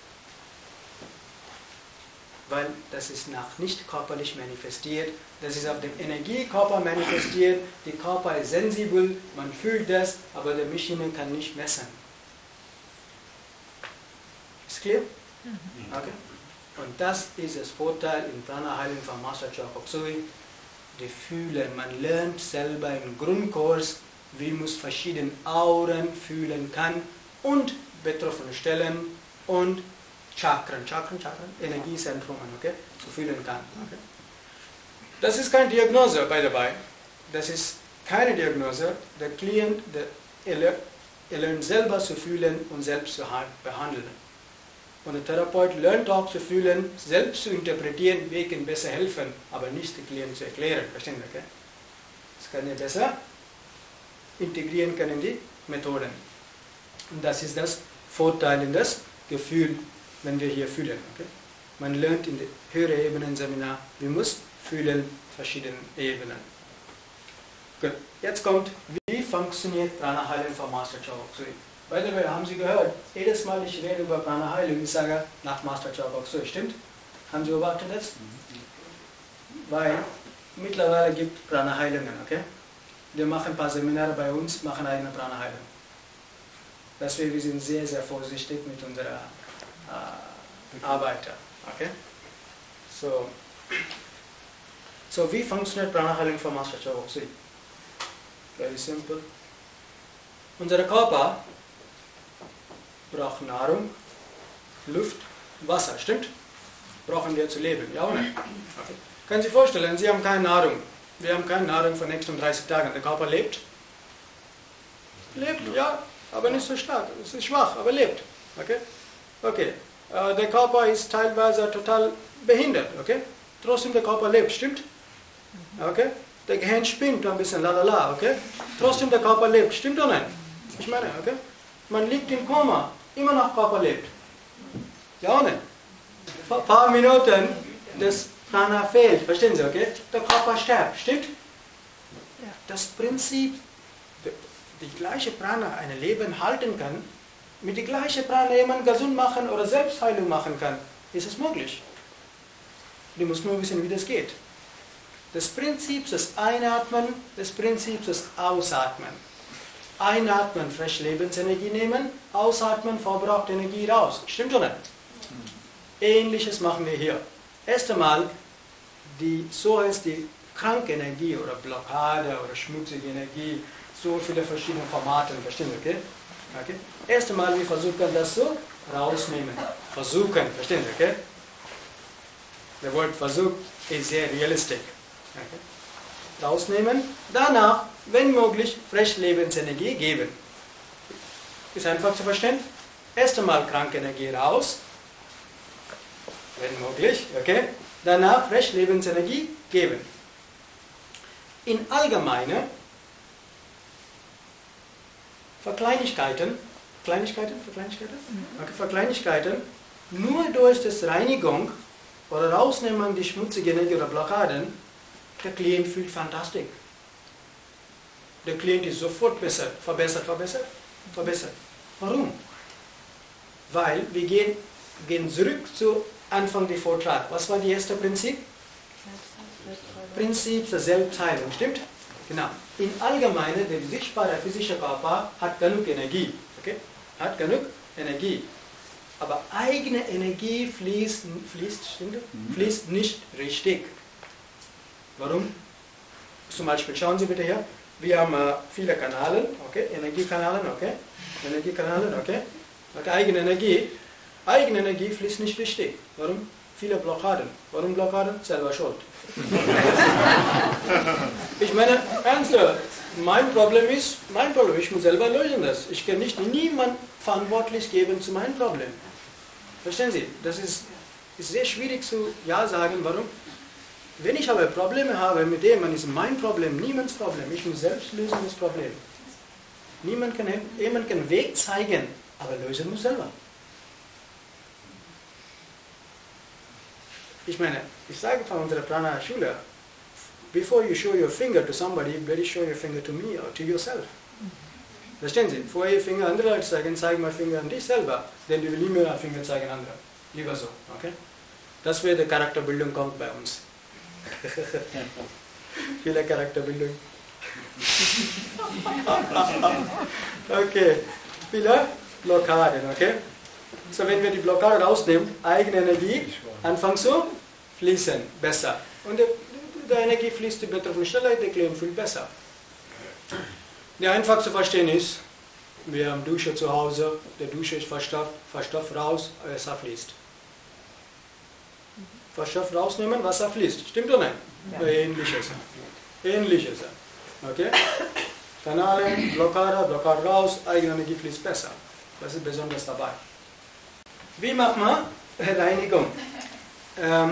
Weil das ist nach nicht körperlich manifestiert, das ist auf dem Energiekörper manifestiert, der Körper ist sensibel, man fühlt das, aber die Maschine kann nicht messen. Ist klar? Okay. Und das ist das Vorteil in Prana Heilung von Master Choa Kok Sui. Die fühlen, man lernt selber im Grundkurs, wie man verschiedene Auren fühlen kann und betroffene Stellen und Chakren, Chakren, Chakren, Energiezentren, okay, zu fühlen kann. Okay. Das ist keine Diagnose, by the way. Das ist keine Diagnose. Der Klient, der, er lernt selber zu fühlen und selbst zu behandeln. Und der Therapeut lernt auch zu fühlen, selbst zu interpretieren, wie kann besser helfen, aber nicht den Klienten zu erklären. Verstehen Sie? Okay? Das kann er besser integrieren können die Methoden. Und das ist das Vorteil in das Gefühl, wenn wir hier fühlen. Okay? Man lernt in den höheren Ebenen Seminar, wir müssen fühlen verschiedene Ebenen. Gut, jetzt kommt, wie funktioniert Prana Heilung von Master Choa Kok Sui. By the way, haben Sie gehört, jedes Mal ich rede über Prana Heilung, ich sage nach Master Choa Kok Sui, stimmt? Haben Sie beobachtet das? Weil mittlerweile gibt es Prana Heilungen, okay? Wir machen ein paar Seminare bei uns, machen eigene Prana Heilung. Deswegen wir sind sehr, sehr vorsichtig mit unserer äh, Arbeit. Okay? So. so, wie funktioniert Prana Heilung von Master Choa Kok Sui? Very simple. Unser Körper braucht Nahrung, Luft, Wasser, stimmt? Brauchen wir zu leben, ja oder nicht? Okay. Können Sie sich vorstellen, Sie haben keine Nahrung. Wir haben keine Nahrung für die nächsten dreißig Tage. Der Körper lebt? Lebt, ja, aber nicht so stark. Es ist schwach, aber lebt. Okay? Okay. Äh, der Körper ist teilweise total behindert. Okay? Trotzdem der Körper lebt, stimmt? Okay? Der Gehirn spinnt ein bisschen, lalala, okay? Trotzdem der Körper lebt, stimmt oder nicht? Ich meine, okay? Man liegt im Koma, immer noch Körper lebt. Ja oder nicht? Ein paar Minuten, das Prana fehlt, verstehen Sie, okay? Der Körper stirbt, stimmt? Das Prinzip, die gleiche Prana ein Leben halten kann, mit der gleichen Prana jemanden gesund machen oder Selbstheilung machen kann, ist es möglich. Du musst nur wissen, wie das geht. Das Prinzip des Einatmen, das Prinzip des Ausatmen. Einatmen, frische Lebensenergie nehmen, ausatmen, verbrauchte Energie raus. Stimmt oder nicht? Ähnliches machen wir hier. Erst einmal, die, so heißt die kranke Energie oder Blockade oder schmutzige Energie, so viele verschiedene Formate, verstehen Sie, okay? okay? Erst einmal, wir versuchen das so rausnehmen. Versuchen, verstehen Sie, okay? Das Wort Versuch ist sehr realistisch. Okay. Rausnehmen, danach, wenn möglich, frische Lebensenergie geben. Ist einfach zu verstehen. Erst einmal kranke Energie raus, wenn möglich, okay. Danach frische Lebensenergie geben. In allgemeine für Kleinigkeiten, Kleinigkeiten, für Kleinigkeiten, okay, für Kleinigkeiten, nur durch das Reinigung oder Rausnehmen die schmutzige Energie oder Blockaden, der Klient fühlt fantastisch. Der Klient ist sofort besser, verbessert, verbessert, verbessert. Warum? Weil wir gehen, gehen zurück zu Anfang des Vortrags. Was war das erste Prinzip? Prinzip der Selbstheilung, stimmt? Genau. In allgemeine, der sichtbare physische Körper hat genug Energie. Okay? Hat genug Energie. Aber eigene Energie fließt, fließt, stimmt? fließt nicht richtig. Warum? Zum Beispiel, schauen Sie bitte her, wir haben äh, viele Kanäle, okay, Energiekanäle, okay, Energiekanäle, okay, okay, eigene Energie, eigene Energie fließt nicht richtig. Warum? Viele Blockaden. Warum Blockaden? Selber schuld. Ich meine, ernsthaft, mein Problem ist, mein Problem, ich muss selber lösen das. Ich kann nicht niemand verantwortlich geben zu meinem Problem. Verstehen Sie? Das ist, ist sehr schwierig zu ja sagen, warum? Wenn ich aber Probleme habe mit dem, dann ist mein Problem niemands Problem. Ich muss selbst lösen das Problem. Niemand kann, jemand kann Weg zeigen, aber lösen muss selber. Ich meine, ich sage von unserer Prana-Schule, before you show your finger to somebody, you better show your finger to me or to yourself. Verstehen Sie? Vorher ihr Finger andere Leute zeigen, zeig mal Finger an dich selber, denn du willst nie mehr einen Finger zeigen an andere. Lieber so, okay? Das wäre die Charakterbildung kommt bei uns. Viele Charakterbildung. Okay, viele Blockaden, okay? So, wenn wir die Blockade rausnehmen, eigene Energie anfangen zu fließen, besser. Und die, die Energie fließt die betreffende Stelle, die Klärung viel besser. Die einfach zu verstehen ist, wir haben Dusche zu Hause, der Dusche ist verstopft, verstopft raus, Wasser fließt. Verstopft rausnehmen, Wasser fließt. Stimmt oder nicht? Ja. Ähnliches. Ähnliches. Okay? Kanale, Blockade, Blockade raus, eigene Energie fließt besser. Das ist besonders dabei. Wie macht man Reinigung? Ähm,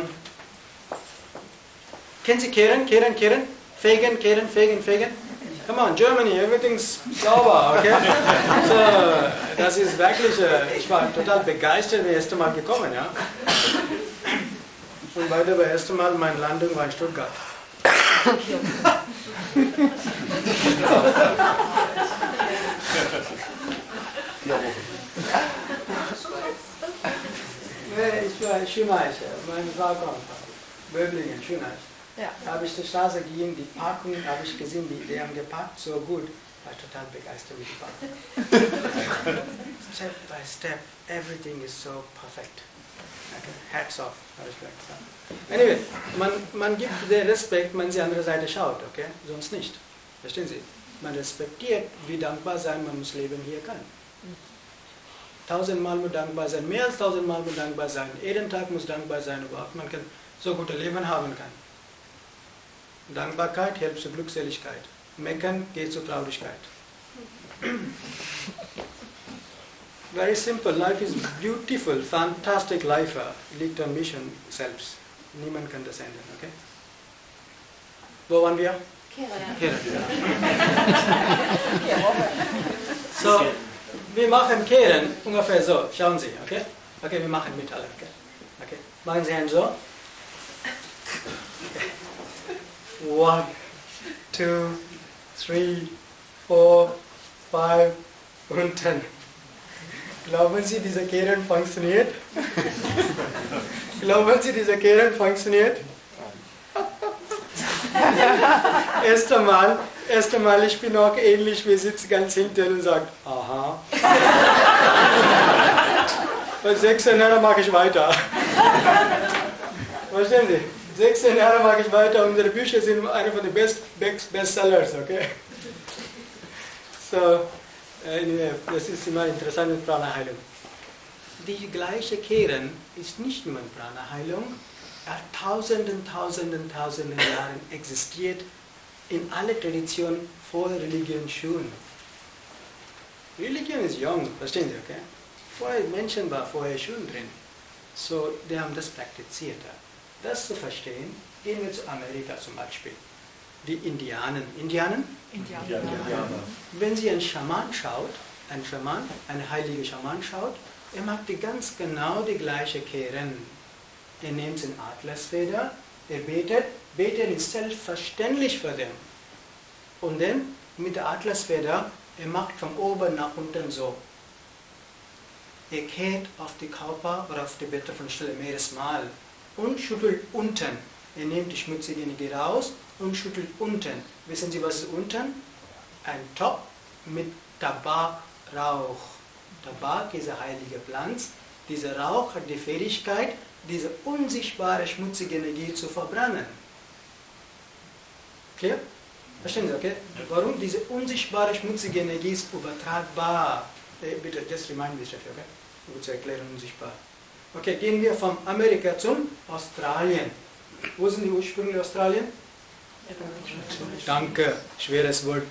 kennen Sie kehren, kehren, kehren? Fegen, kehren, fegen, fegen? Come on, Germany, everything's sauber, okay? So, das ist wirklich, äh, ich war total begeistert, das erste Mal gekommen, ja? Und beide das erste Mal meine Landung war in Stuttgart. Nee, ich war in Schöneich, meine Frau kommt von Böblingen, Schöneich. Ja. Da habe ich die Straße gehen, die Parkung, habe ich gesehen, die, die haben geparkt, so gut. War total begeistert mit dem Parken. Step by step, everything is so perfect. Okay. Hats off, habe ich gesagt. Anyway, man, man gibt den Respekt, wenn man die andere Seite schaut, okay? Sonst nicht. Verstehen Sie? Man respektiert, wie dankbar sein man muss leben hier kann. Tausendmal muss dankbar sein, mehr als tausendmal muss dankbar sein. Jeden Tag muss dankbar sein, überhaupt man kann so gute Leben haben kann. Dankbarkeit hilft zur Glückseligkeit. Meckern geht zur Traurigkeit. Very simple. Life is beautiful, fantastic life. Liegt an mich und selbst. Niemand kann das ändern, okay? Wo waren wir? Kehren. So, wir machen Kehren ungefähr so. Schauen Sie, okay? Okay, wir machen mit alle, okay? Okay. Machen Sie einen so. One, two, three, four, five und ten. Glauben Sie, dieser Kehren funktioniert? Glauben Sie, dieser Kehren funktioniert? Erst einmal, erst einmal, ich bin auch ähnlich, wir sitzen ganz hinten und sagen, aha. Bei sechzehn Jahren mache ich weiter. Verstehen Sie? sechzehn Jahre mache ich weiter, unsere Bücher sind eine von den Best, Best Bestsellers, okay? So, äh, das ist immer interessant mit Prana-Heilung. Die gleiche Kehren ist nicht nur in Prana-Heilung, er hat tausenden, tausenden, tausenden Jahren existiert in alle Traditionen vor Religion schon. Religion ist jung, verstehen Sie, okay? Vorher Menschen waren vorher schon drin. So, die haben das praktiziert. Das zu verstehen, gehen wir zu Amerika zum Beispiel. Die Indianen. Indianen? Indianer. Indianer. Wenn Sie einen Schaman schaut, ein Schaman, ein heiliger Schaman schaut, er macht die ganz genau die gleiche Kehren. Er nimmt den Atlasfeder, er betet, beten ist selbstverständlich für den. Und dann mit der Atlasfeder, er macht von oben nach unten so. Er kehrt auf die Körper oder auf die betreffende Stelle mehres Mal und schüttelt unten. Er nimmt die schmutzige Energie raus und schüttelt unten. Wissen Sie, was ist unten? Ein Topf mit Tabakrauch. Tabak ist eine heilige Pflanze. Dieser Rauch hat die Fähigkeit, diese unsichtbare schmutzige Energie zu verbrennen. Klar? Verstehen Sie, okay? Warum? Diese unsichtbare schmutzige Energie ist übertragbar. Äh, bitte, just remind me, Steffi, okay? Gut zu erklären, unsichtbar. Okay, gehen wir von Amerika zum Australien. Wo sind die Ursprünge Australien? Danke, schweres Wort.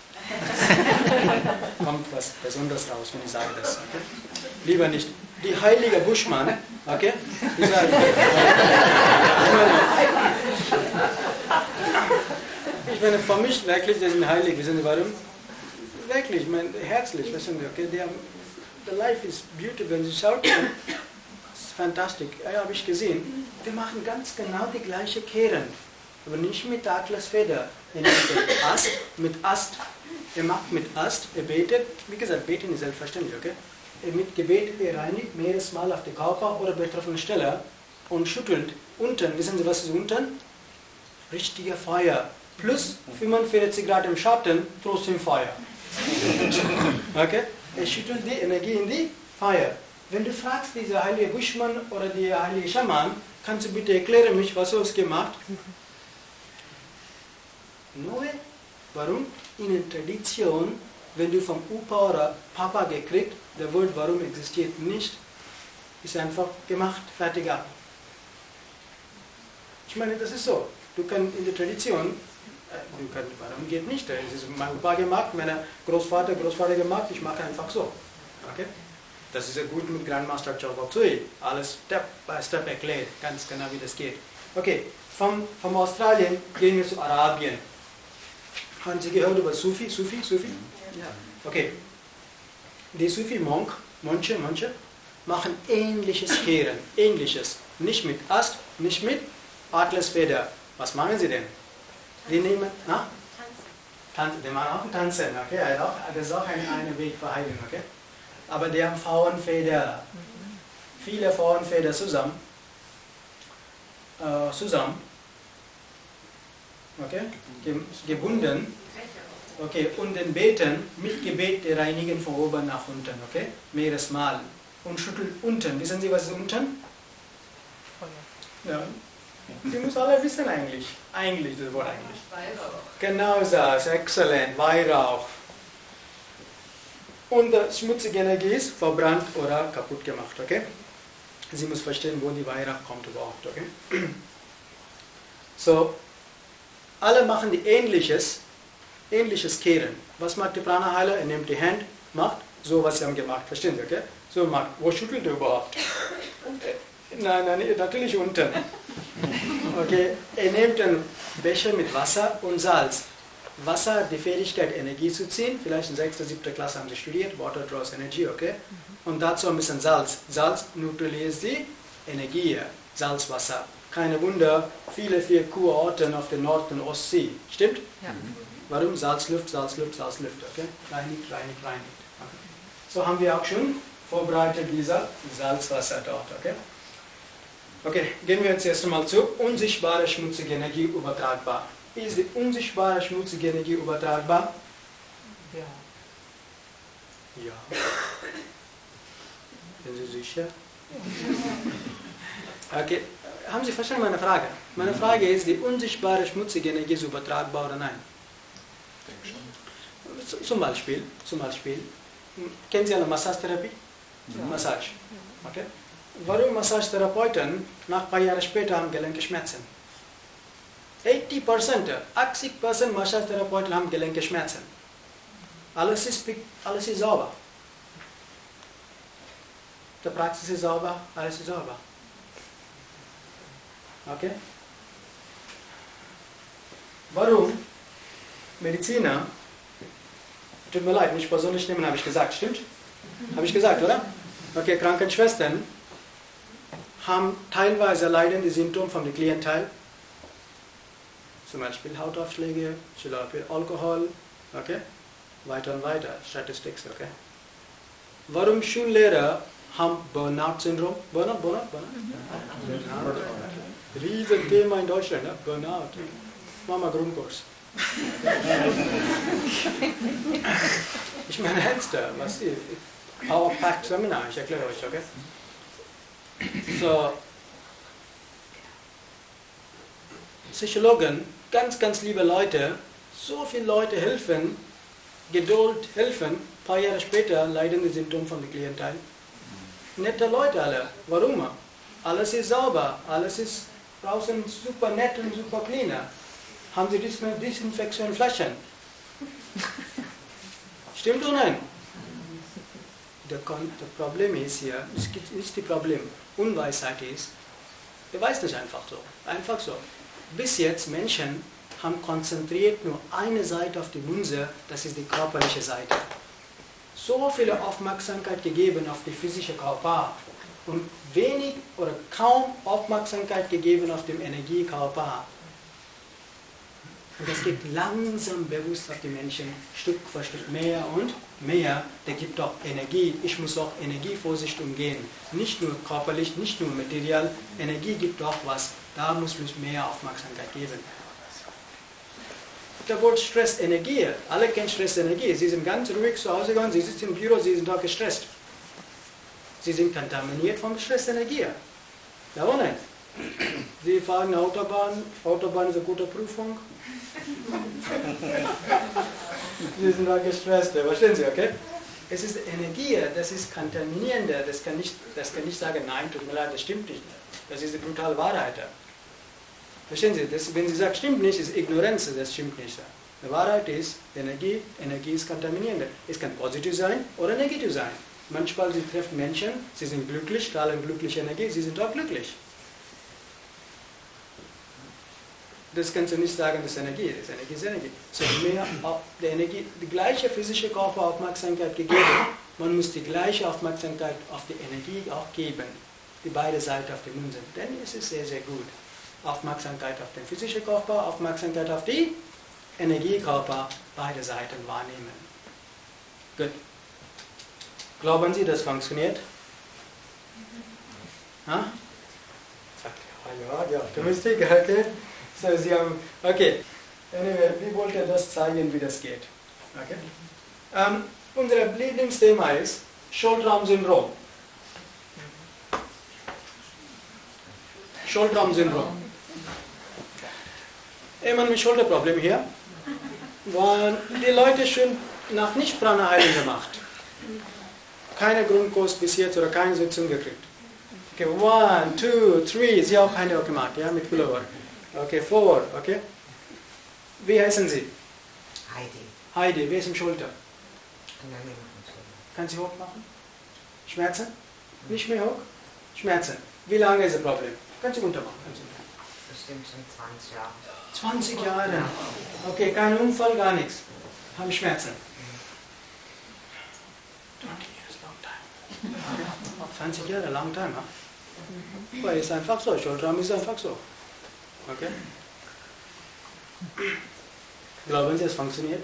Kommt was Besonderes raus, wenn ich sage das. Okay? Lieber nicht. Die heilige Buschmann, okay? Ich sage, ich meine, für mich wirklich, das sind heilig. Wissen Sie warum? schrecklich, ich meine, herzlich, wissen Sie, okay? Der, the life is beautiful, wenn Sie schauen, das ist fantastisch, ja, habe ich gesehen. Die machen ganz genau die gleiche Kehren, aber nicht mit Atlasfeder. Er nimmt den Ast mit Ast. Er macht mit Ast, er betet, wie gesagt, beten ist selbstverständlich, okay? Er mit Gebet, er reinigt mehres Mal auf den Körper oder betroffene Stelle und schüttelt unten, wissen Sie, was ist unten? Richtiger Feuer. Plus fünfundvierzig Grad im Schatten, trotzdem Feuer. Okay? Er schüttelt die Energie in die Feuer. Wenn du fragst, dieser heilige Buschmann oder der heilige Schaman, kannst du bitte erklären mich, was hast du gemacht? Nur, warum? In der Tradition, wenn du vom Opa oder Papa gekriegt, der Wort warum existiert nicht, ist einfach gemacht, fertig ab. Ich meine, das ist so. Du kannst in der Tradition, du kannst, warum geht nicht? Das ist mein Opa gemacht, mein Großvater, Großvater gemacht, ich mache einfach so. Okay? Das ist ja gut mit Grandmaster Chow Tsui. Alles Step by Step erklärt, ganz genau wie das geht. Okay, vom, vom Australien gehen wir zu Arabien. Haben Sie gehört über Sufi? Sufi? Sufi? Ja. Okay. Die Sufi-Monk, Mönche, Mönche, machen ähnliches Kehren. Ähnliches. Nicht mit Ast, nicht mit Atlasfeder. Was machen Sie denn? Die nehmen, na? Tanzen. Die machen auch Tanzen, okay? Das ist auch ein, ein Weg für Heilung, okay? Aber die haben Pfauenfeder. Viele Pfauenfeder zusammen. Äh, zusammen. Okay? Gebunden. Okay, und den Beten mit Gebet reinigen von oben nach unten, okay? Mehres Mal. Und schüttelt unten. Wissen Sie, was ist unten? Feuer. Ja. Sie müssen alle wissen eigentlich. Eigentlich, das Wort eigentlich. Weihrauch. Genau das, exzellent. Weihrauch. Und die schmutzige Energie ist verbrannt oder kaputt gemacht, okay? Sie müssen verstehen, wo die Weihrauch kommt überhaupt, okay? So, alle machen die Ähnliches, ähnliches Kehren. Was macht der Prana-Heiler? Er nimmt die Hand, macht so, was sie haben gemacht. Verstehen Sie, okay? So macht. Wo schüttelt er überhaupt? Nein, nein, natürlich unten. Okay, er nimmt einen Becher mit Wasser und Salz. Wasser hat die Fähigkeit, Energie zu ziehen. Vielleicht in sechster, siebter Klasse haben Sie studiert. Water draws Energy, okay? Und dazu ein bisschen Salz. Salz neutralisiert die Energie, Salzwasser. Keine Wunder, viele, viele Kurorte auf der Nord- und Ostsee. Stimmt? Ja. Warum? Salzluft, Salzluft, Salzluft. Okay? Reinigt, reinigt, reinigt. Okay. So haben wir auch schon vorbereitet dieser Salzwasser dort. Okay? Okay, gehen wir jetzt erst einmal zu. Unsichtbare schmutzige Energie übertragbar. Ist die unsichtbare schmutzige Energie übertragbar? Ja. Ja. Sind Sie sicher? Okay. Haben Sie verstanden meine Frage? Meine Frage ist, die unsichtbare schmutzige Energie ist übertragbar oder nein? Zum Beispiel, zum Beispiel, kennen Sie eine Massagetherapie? Ja. Massage. Okay. Warum Massagetherapeuten nach ein paar Jahren später haben Gelenkeschmerzen? achtzig Prozent, achtzig Prozent Massagetherapeuten haben Gelenkeschmerzen. Alles ist, alles ist sauber. Die Praxis ist sauber, alles ist sauber. Okay? Warum Mediziner, tut mir leid, nicht persönlich nehmen, habe ich gesagt, stimmt? Habe ich gesagt, oder? Okay, Krankenschwestern haben teilweise leidende Symptome von dem Klientel, zum Beispiel Hautaufschläge, zum Beispiel Alkohol, okay? Weiter und weiter, Statistics, okay? Warum Schullehrer haben Burnout-Syndrom? Burnout, Burnout, Burnout? Burnout. Riesen Thema in Deutschland, ne? Burnout. Mach mal Grundkurs. Ich meine ernst, was ist? Power Pack Seminar, ich erkläre euch, okay? So, Psychologen, ganz, ganz liebe Leute, so viele Leute helfen, Geduld helfen, ein paar Jahre später leidende Symptome von der Klientel. Nette Leute alle, warum? Alles ist sauber, alles ist draußen super nett und super cleaner. Haben Sie Desinfektionsflaschen? Stimmt oder nein? Das Problem ist hier, es gibt nicht das Problem, Unweisheit ist, er weiß nicht einfach so, einfach so. Bis jetzt Menschen haben konzentriert nur eine Seite auf die Münze, das ist die körperliche Seite. So viel Aufmerksamkeit gegeben auf die physische Körper und wenig oder kaum Aufmerksamkeit gegeben auf den Energiekörper. Und das geht langsam bewusst auf die Menschen, Stück für Stück mehr und mehr. Der gibt auch Energie. Ich muss auch Energievorsicht umgehen. Nicht nur körperlich, nicht nur material. Energie gibt auch was. Da muss ich mehr Aufmerksamkeit geben. Der Wort Stress, Energie. Alle kennen Stress, Energie. Sie sind ganz ruhig zu Hause gegangen, Sie sitzen im Büro, Sie sind auch gestresst. Sie sind kontaminiert von Stress, Energie. Ja, oder nicht? Sie fahren Autobahn. Autobahn ist eine gute Prüfung. Sie sind auch gestresst, verstehen Sie, okay? Es ist Energie, das ist kontaminierender, das kann nicht, das kann nicht sagen, nein, tut mir leid, das stimmt nicht. Das ist die brutale Wahrheit. Verstehen Sie, das, wenn Sie sagen, stimmt nicht, ist Ignoranz, das stimmt nicht. Die Wahrheit ist, Energie, Energie ist kontaminierender. Es kann positiv sein oder negativ sein. Manchmal Sie treffen Menschen, sie sind glücklich, strahlen glückliche Energie, sie sind auch glücklich. Das kannst du nicht sagen, das ist Energie, das ist Energie, ist Energie. So mehr der Energie, die gleiche physische Körperaufmerksamkeit gegeben, man muss die gleiche Aufmerksamkeit auf die Energie auch geben, die beide Seiten auf dem Mund sind. Dann ist es sehr, sehr gut. Aufmerksamkeit auf den physischen Körper, Aufmerksamkeit auf die Energiekörper, beide Seiten wahrnehmen. Gut. Glauben Sie, das funktioniert? Ha? Ja, die Optimistik, okay. So, Sie haben, okay. Anyway, wir wollten das zeigen, wie das geht. Okay. Ähm, unser Lieblingsthema ist Schollraumsyndrom. Schollraumsyndrom. Jemand mit Schulterproblem hier, waren die Leute schon nach nicht Prana-Heilung gemacht. Keine Grundkurs bis jetzt oder keine Sitzung gekriegt. Okay, one, two, three, Sie haben auch keine gemacht, ja, mit Pullover. Okay, four, okay. Wie heißen Sie? Heidi. Heidi, wer ist im Schulter? Nein, nein, nein. Kann sie hoch machen? Schmerzen? Nicht mehr hoch? Schmerzen. Wie lange ist das Problem? Kann sie runter machen. Kann sie runter. Bestimmt schon zwanzig Jahre. zwanzig Jahre. Okay, kein Unfall, gar nichts. Haben Schmerzen. twenty years, long time. zwanzig Jahre, long time. Huh? Weil es ist einfach so. Schulterraum ist einfach so. Okay? Glauben Sie, es funktioniert?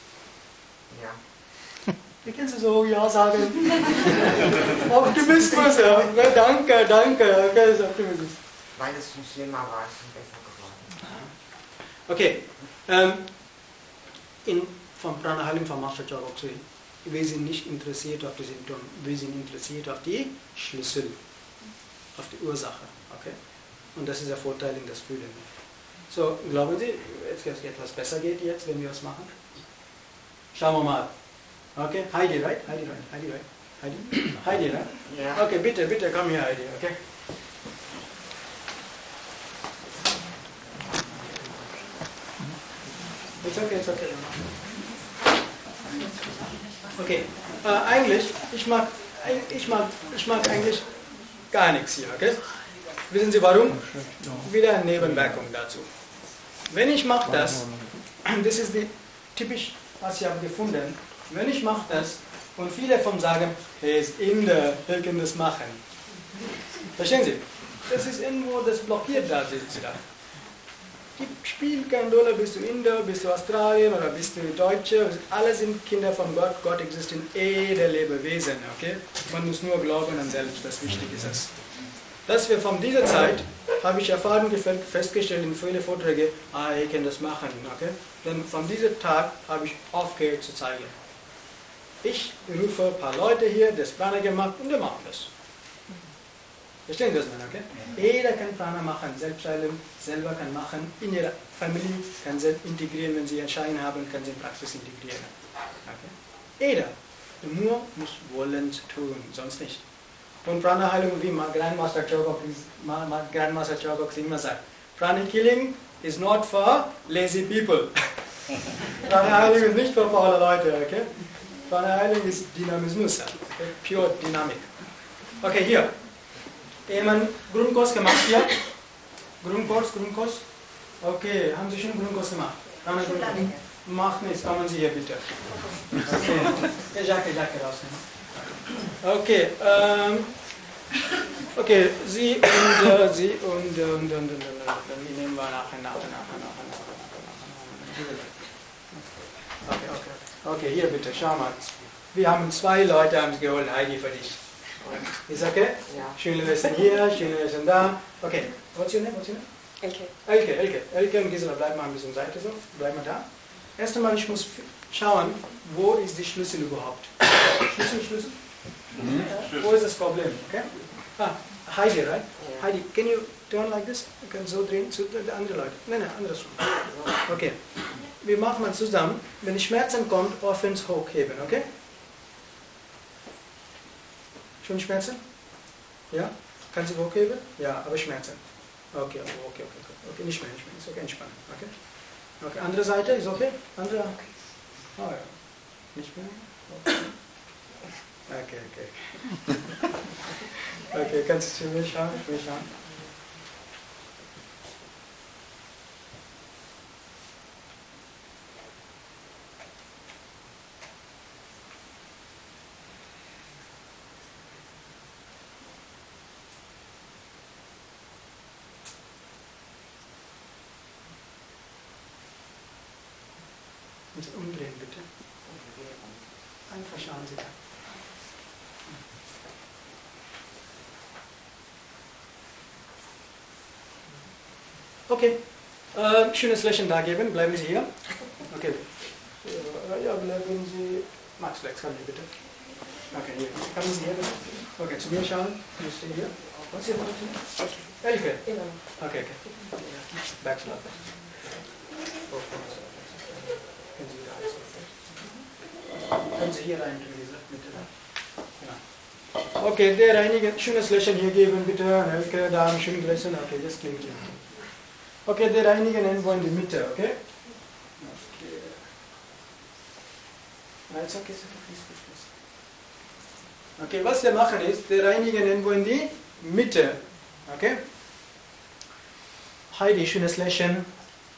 Ja. Wie können Sie so Ja sagen? Optimismus, ja. Danke, danke. Okay, das ist Optimismus. Weil es schon schlimmer war, ist es schon besser geworden. Okay. Ähm, in, vom Prana-Heilung von Master Chogoksui, wir sind nicht interessiert auf die Symptome, wir sind interessiert auf die Schlüssel, auf die Ursache. Okay? Und das ist der Vorteil in das Fühlen. So, glauben Sie, dass es etwas besser geht jetzt, wenn wir was machen? Schauen wir mal. Okay, Heidi, right? Heidi, right? Heidi, right? Heidi? Heidi, right? Ja. Okay, bitte, bitte, komm hier, Heidi, okay? It's okay, it's okay. Okay, äh, eigentlich, ich mag, ich, mag, ich mag eigentlich gar nichts hier, okay? Wissen Sie warum? Wieder eine Nebenwirkung dazu. Wenn ich mache das, das ist die typisch, was ich habe gefunden, wenn ich mache das und viele von sagen, hey, ist Inder, wir können das machen. Verstehen Sie? Das ist irgendwo, das blockiert da, sehen Sie da. Die spielt keine Rolle, bist du Inder, bist du Australien oder bist du Deutsche, alle sind Kinder von Gott, Gott existiert in jeder Lebewesen, okay? Man muss nur glauben an selbst, das wichtig ist es. Dass wir von dieser Zeit, habe ich erfahren, festgestellt in vielen Vorträgen, ah, ich kann das machen, okay? Dann von diesem Tag habe ich aufgehört zu zeigen. Ich rufe ein paar Leute hier, das Prana gemacht und die machen das. Verstehen Sie das, okay? Jeder kann Prana machen, Selbstheilung selber kann machen, in ihrer Familie kann sie integrieren, wenn sie einen Schein haben, kann sie in Praxis integrieren. Okay? Jeder. Nur muss wollen zu tun, sonst nicht. Und Prana-Heilung, wie Grandmaster Grandmaster Chogoks immer sagt, Prana-Killing is not for lazy people. Prana-Heilung ist nicht für faule Leute, okay? Prana-Heilung ist Dynamismus, okay? Pure Dynamik. Okay, hier. Jemand Grundkurs gemacht hier. Grundkurs, Grundkurs. Okay, haben Sie schon einen Grundkurs gemacht? Haben Sie schon Macht nichts, kommen Sie hier bitte. Okay, ja, Jacke, Jacke rausnehmen. Okay, ähm, okay, Sie und äh, Sie und, und, und, und, und, und, die nehmen wir nachher, nachher, nachher, nachher, nachher, nachher, nachher. Okay, okay, okay, hier bitte, schau mal. Wir haben zwei Leute haben es geholt, Heidi für dich. Ist okay? Ja. Schöne sind hier, schöne sind da. Okay, what's your name? What's your name? Elke. Elke, Elke, Elke und Gisela, bleib mal ein bisschen Seite so, bleib mal da. Erst einmal, ich muss schauen, wo ist die Schlüssel überhaupt? Schlüssel, Schlüssel? Mhm. Wo ist das Problem? Okay? Ah, Heidi, right? Ja. Heidi, can you turn like this? Du kannst so drehen zu den anderen Leuten. Nein, nein, andersrum. Okay. Wir machen mal zusammen. Wenn Schmerzen kommt, offens hochheben, okay? Schon Schmerzen? Ja? Kannst du hochheben? Ja, aber Schmerzen. Okay, okay, okay, okay. Okay, nicht mehr, nicht mehr. Ist okay, entspannen. Okay? Okay, andere Seite, ist okay? Andere? Oh ja. Nicht mehr? Okay. Okay, okay. Okay, kannst du zu mir schauen? Ich will schauen. Und umdrehen bitte. Einfach schauen Sie da. Okay, äh, schönes Lächeln da geben. Bleiben Sie hier. Okay. Ja, bleiben Sie. Max, Lex, komm hier bitte. Okay, hier. Kommen Sie hier bitte. Okay, zu mir schauen. Ich stehe hier. Was ist Ihr Name? Elke. Immer noch. Okay, okay. Backslap. Können Sie wieder alles. Können Sie hier rein, Lisa, bitte. Genau. Okay, der Reiniger, schönes Lächeln hier geben, bitte. Elke, da ein schönes Lächeln. Okay, das klingt ja. Okay, der Reiniger irgendwo in die Mitte, okay? Okay. Nein, it's okay, it's okay, please, please, please. Okay, was wir machen ist, der Reiniger irgendwo in die Mitte, okay? Heidi, schönes Lächeln.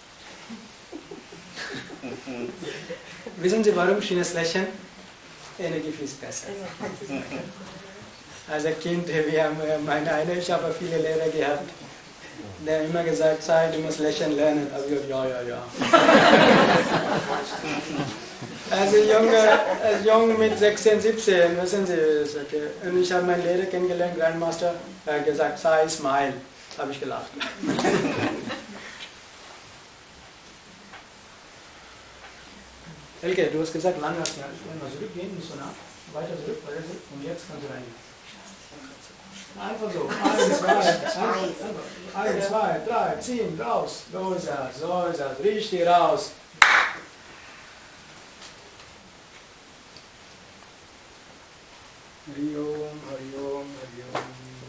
Wissen Sie, warum schönes Lächeln? Energie fließt besser. Als Kind, wir haben meine eine, ich habe viele Lehrer gehabt, der immer gesagt hat, du musst lächeln lernen. Also ja, ja, ja. Also Junge, als Jung mit sechzehn, siebzehn, wissen Sie, okay. Und ich habe meinen Lehrer kennengelernt, Grandmaster, er hat gesagt, sei smile. Habe ich gelacht. Elke, du hast gesagt, lang lassen. Mal zurückgehen, nicht so nah. Weiter zurück, weiter zurück. Und jetzt kannst du rein. Einfach so. Eins, zwei, eins, zwei, drei, ziehen, raus. So ist das, so ist das. Richtig raus. Hariom, Hariom, Hariom.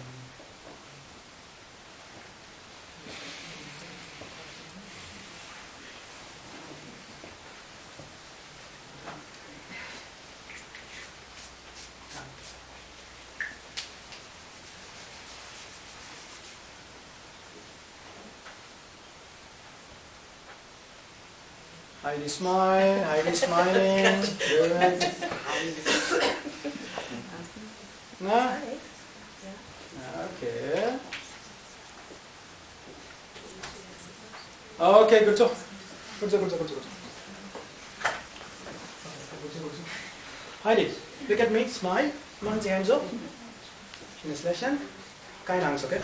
Heidi smile, Heidi smiling. Good. Na? Okay. Okay, gut so. Gut so, gut so, gut so, gut so. Heidi, look at me, smile. Machen Sie Hände so. Schönes Lächeln. Keine Angst, okay?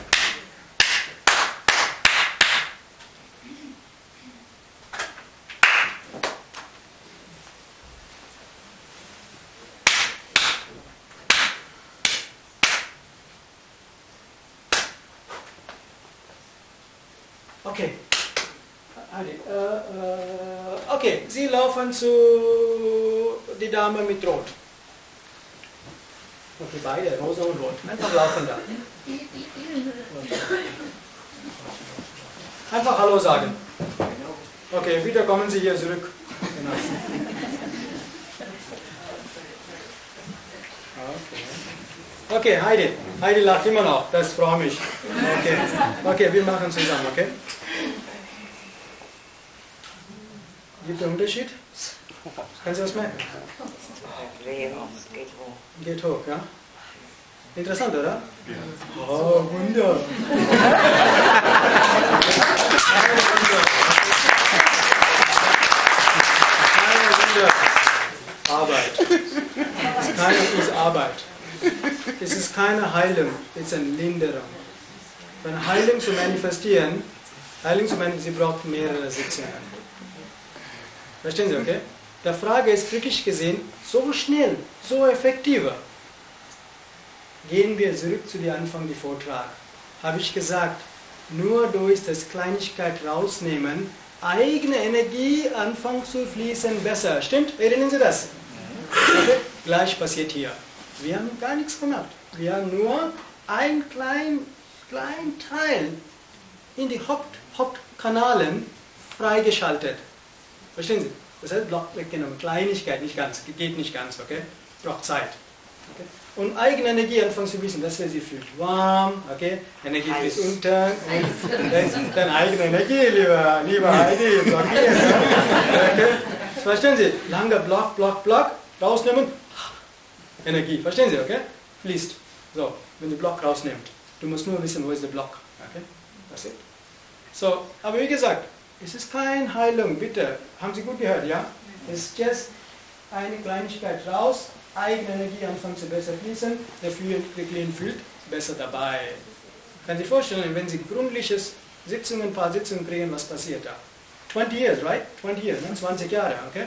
Okay. Heidi, äh, äh, okay, Sie laufen zu die Dame mit Rot. Okay, beide, rosa und rot. Einfach laufen da. Einfach Hallo sagen. Okay, wieder kommen Sie hier zurück. Genau. Okay. Okay, Heidi. Heidi lacht immer noch, das freut mich. Okay, okay, wir machen zusammen, okay? Gibt es einen Unterschied? Kannst du was merken? Wehen, es geht hoch. Geht hoch, ja? Interessant, oder? Ja. Oh, Wunder. Keine Wunder. Arbeit. Keine ist Arbeit. Es ist keine Heilung, es ist eine Linderung. Wenn Heilung zu manifestieren, Heilung zu manifestieren, sie braucht mehrere Sitzungen. Verstehen Sie, okay? Die Frage ist wirklich gesehen, so schnell, so effektiver. Gehen wir zurück zu dem Anfang des Vortrags. Habe ich gesagt, nur durch das Kleinigkeit rausnehmen, eigene Energie anfangen zu fließen besser. Stimmt? Erinnern Sie das? Okay? Gleich passiert hier. Wir haben gar nichts gemacht. Wir haben nur einen kleinen, kleinen Teil in die Haupt, Hauptkanalen freigeschaltet. Verstehen Sie? Das heißt, Block weggenommen. Kleinigkeit, nicht ganz. Geht nicht ganz, okay? Braucht Zeit. Okay? Und eigene Energie anfangen zu wissen, dass sie fühlt warm, okay? Energie fließt unter. Dann eigene Energie, lieber, lieber Heidi, blockieren. Okay? Verstehen Sie? Langer Block, Block, Block, rausnehmen, Energie. Verstehen Sie, okay? Fließt. So, wenn du Block rausnimmst. Du musst nur wissen, wo ist der Block. Okay? Das ist. So, aber wie gesagt, es ist keine Heilung, bitte. Haben Sie gut gehört, ja? Es ist just eine Kleinigkeit raus, eigene Energie anfangen zu besser fließen, der, der Klient fühlt besser dabei. Kann Sie vorstellen, wenn Sie gründliches Sitzungen, ein paar Sitzungen kriegen, was passiert da? twenty years, right? twenty years, ne? zwanzig Jahre, okay?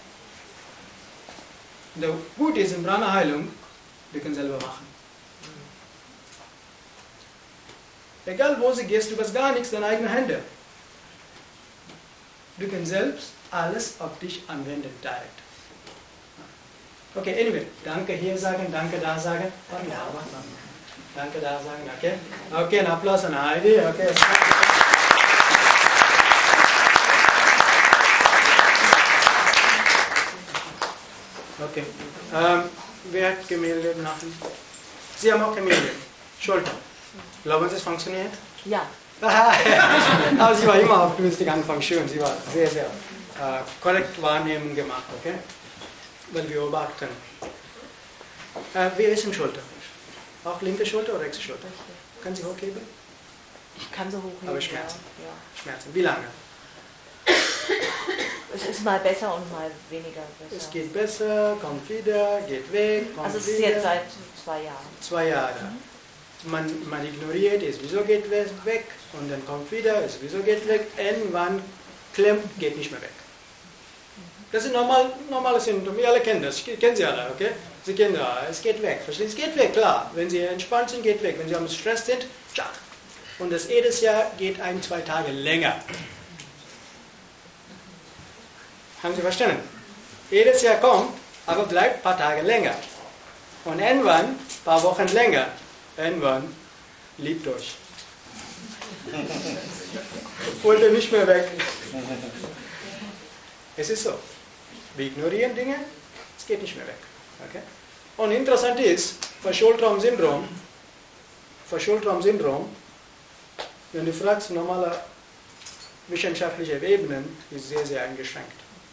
Der Gut ist in Prana-Heilung, wir können selber machen. Egal wo Sie gehst, du hast gar nichts, deine eigenen Hände. Du kannst selbst alles auf dich anwenden, direkt. Okay, anyway, danke hier sagen, danke da sagen. Danke da sagen, okay? Okay, ein Applaus an Heidi, okay. Okay, ähm, wer hat gemeldet nach? Sie haben auch gemeldet. Schulter. Glauben Sie, es funktioniert? Ja. Aber sie war immer optimistisch Anfang, schön. Sie war sehr, sehr äh, korrekt Wahrnehmung gemacht, okay? Weil wir beobachten. Äh, wer ist in Schulter? Auch linke Schulter oder rechte Schulter? Können Sie hochheben? Ich kann so hochheben. Aber Schmerzen. Ja. Ja. Schmerzen. Wie lange? Es ist mal besser und mal weniger besser. Es geht besser, kommt wieder, geht weg, kommt also es ist wieder. jetzt seit zwei Jahren. Zwei Jahre. Mhm. Man, man ignoriert es, wieso geht es weg und dann kommt wieder, es wieso geht weg, irgendwann klemmt, geht nicht mehr weg. Das sind normal, normale Symptome, wir alle kennen das, kennen Sie alle, okay? Sie kennen das, es geht weg, verstehen Sie? Es geht weg, klar. Wenn Sie entspannt sind, geht weg. Wenn Sie am Stress sind, tschak. Und das jedes Jahr geht ein, zwei Tage länger. Haben Sie verstanden? Jedes Jahr kommt, aber bleibt ein paar Tage länger. Und irgendwann, ein paar Wochen länger, irgendwann liegt durch. Wollte nicht mehr weg. Es ist so. Wir ignorieren Dinge, es geht nicht mehr weg. Okay? Und interessant ist, Verschuldtraum-Syndrom, Verschuldtraum-Syndrom, wenn du fragst, normale wissenschaftliche Ebenen, ist sehr, sehr eingeschränkt.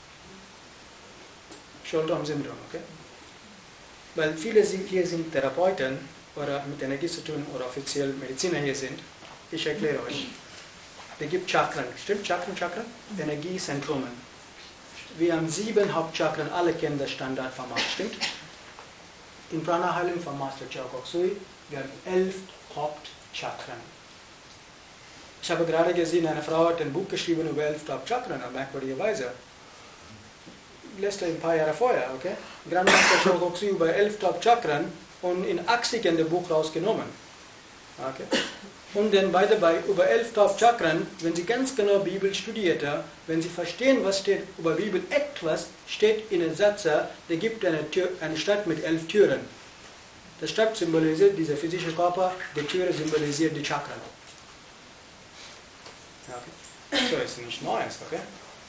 Verschuldtraum-Syndrom, okay? Weil viele hier sind Therapeuten oder mit Energie zu tun oder offiziell Mediziner hier sind. Ich erkläre euch. Es gibt Chakren, stimmt? Chakren, Chakren? Energiezentren. Wir haben sieben Hauptchakren, alle kennen das Standardformat, stimmt? In Prana-Heilung von Master Choa Kok Sui, wir haben elf Hauptchakren. Ich habe gerade gesehen, eine Frau hat ein Buch geschrieben über elf Hauptchakren, merkwürdigerweise. Letzte ein paar Jahre vorher, okay? Grandmaster Choa Kok Sui über elf Hauptchakren und in achtzig das Buch rausgenommen. Okay? Und dann weiter bei über elf Hauptchakren, wenn Sie ganz genau Bibel studieren, wenn Sie verstehen, was steht über Bibel, etwas steht in einem Satz, der gibt eine, Tür, eine Stadt mit elf Türen. Die Stadt symbolisiert dieser physische Körper, die Türe symbolisiert die Chakren. Okay. So ist nicht Neues, okay?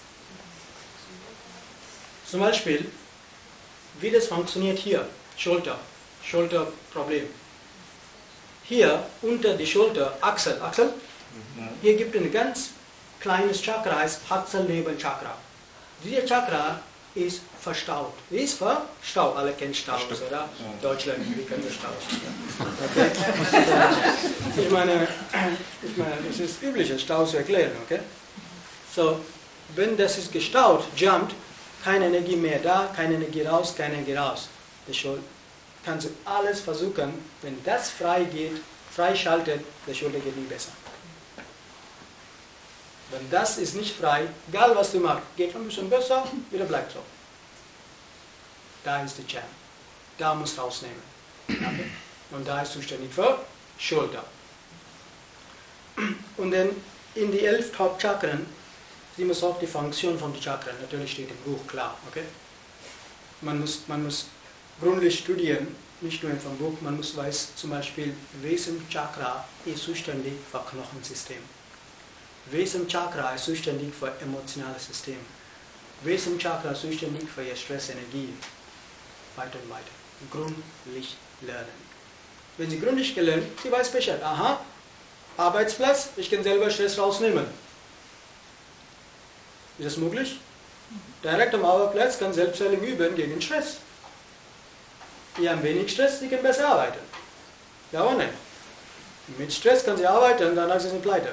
Zum Beispiel, wie das funktioniert hier, Schulter, Schulterproblem. Hier unter die Schulter, Achsel, Achsel, hier gibt es ein ganz kleines Chakra, heißt Achselnebenchakra. Dieser Chakra ist verstaut. Wie ist verstaut? Alle kennen Staus, oder? Ja. Deutschland, wie kennen wir Staus? Okay? ich, meine, ich meine, es ist üblich, Stau zu erklären. Okay? So, wenn das ist gestaut, jumpt, keine Energie mehr da, keine Energie raus, keine Energie raus. Das kannst du alles versuchen, wenn das frei geht, freischaltet, der Schulter geht nie besser. Wenn das ist nicht frei, egal was du machst, geht ein bisschen besser, wieder bleibt so. Da ist der Jam. Da muss rausnehmen. Okay? Und da ist zuständig für Schulter. Und dann in die elf Hauptchakren sehen wir auch die Funktion von den Chakren. Natürlich steht im Buch klar. Okay? Man muss, man muss gründlich studieren, nicht nur vom Buch, man muss weiß zum Beispiel, welches Chakra ist zuständig für Knochensystem. Welches Chakra ist zuständig für emotionales System? Welches Chakra ist zuständig für Ihre Stressenergie? Weiter und weiter. Gründlich lernen. Wenn Sie gründlich gelernt, Sie weiß Bescheid. Aha, Arbeitsplatz, ich kann selber Stress rausnehmen. Ist das möglich? Direkt am Arbeitsplatz kann Selbstheilung üben gegen Stress. Die haben wenig Stress, die können besser arbeiten. Ja oder nicht? Mit Stress kann sie arbeiten, danach sind sie pleite.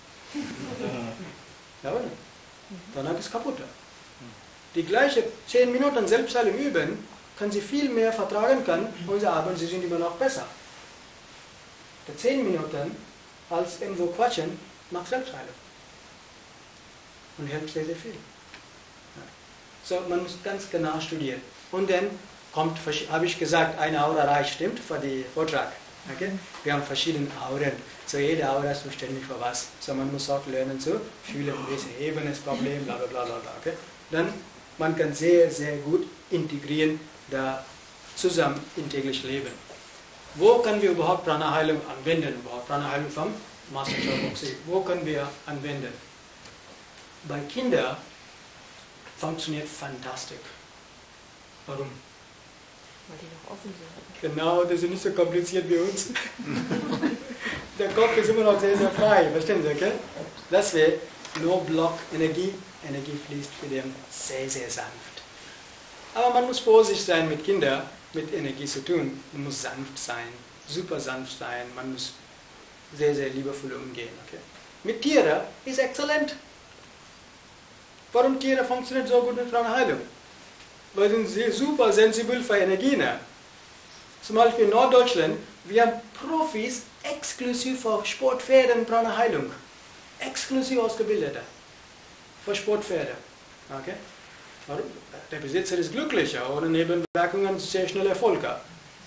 Ja oder nicht? Danach ist es kaputt. Die gleiche zehn Minuten Selbstheilung üben, kann sie viel mehr vertragen können und sie arbeiten, sie sind immer noch besser. Die zehn Minuten als irgendwo quatschen, macht Selbstheilung. Und hilft sehr, sehr viel. So, man muss ganz genau studieren. Und dann kommt, habe ich gesagt, eine Aura reicht, stimmt, für den Vortrag. Okay? Wir haben verschiedene Auren. So, jede Aura ist zuständig für was. So, man muss auch lernen zu fühlen, welche Ebene ist das Problem, bla bla bla bla. Okay? Dann, man kann sehr, sehr gut integrieren, da zusammen im täglichen Leben. Wo können wir überhaupt Prana-Heilung anwenden? Überhaupt Prana-Heilung vom Master Choboxy. Wo können wir anwenden? Bei Kindern funktioniert fantastisch. Warum? Weil die noch offen sind. Genau, das ist nicht so kompliziert wie uns. Der Kopf ist immer noch sehr, sehr frei. Verstehen Sie, okay? Das wäre No-Block-Energie. Energie fließt für den sehr, sehr sanft. Aber man muss vorsichtig sein mit Kindern, mit Energie zu tun. Man muss sanft sein, super sanft sein. Man muss sehr, sehr liebevoll umgehen. Okay? Mit Tieren ist exzellent. Warum Tiere funktionieren so gut mit Prana-Heilung? Weil sie super sensibel für Energien. Zum Beispiel in Norddeutschland, wir haben Profis exklusiv für Sportpferde und Prana-Heilung. Exklusiv ausgebildete. Für Sportpferde. Okay? Warum? Der Besitzer ist glücklicher oder Nebenwirkungen sehr schnell Erfolge.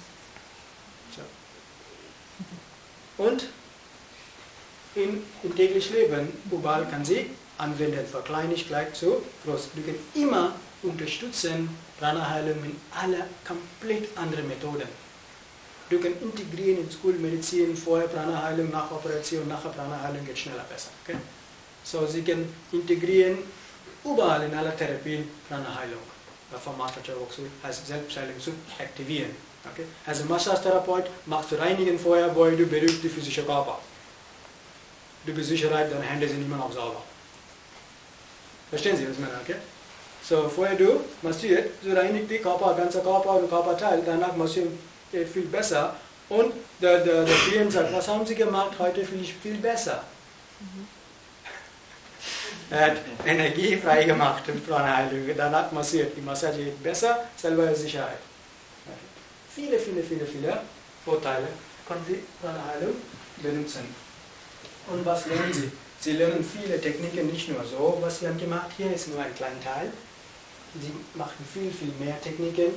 So. Und im, im täglichen Leben, überall kann sie anwenden, von Kleinigkeit zu groß. Wir können immer unterstützen Prana-Heilung mit aller komplett anderen Methoden. Du kannst integrieren in Schulmedizin, vorher Prana-Heilung, nach Operation, nachher Prana-Heilung geht schneller besser. Okay? So, sie können integrieren überall in aller Therapie Prana-Heilung. Vom Master Choboxy heißt Selbstheilung zu aktivieren. Okay? Als Massage-Therapeut machst du reinigen vorher, bevor du berührst die physische Körper. Du bist sicher, deine Hände sind immer noch sauber. Verstehen Sie, was ich meine? Okay? So, vorher du massierst, so reinigt die Körper, ganzer Körper und Körperteil, danach massiert viel besser. Und der, der, der Klient sagt, was haben Sie gemacht, heute fühle ich viel besser. Mhm. Er hat Energie frei gemacht im Prana-Heilung, danach massiert. Die Massage geht besser, selber Sicherheit. Viele, viele, viele, viele Vorteile können Sie Prana-Heilung benutzen. Und was lernen Sie? Sie lernen viele Techniken, nicht nur so, was Sie haben gemacht. Hier ist nur ein kleiner Teil. Sie machen viel, viel mehr Techniken.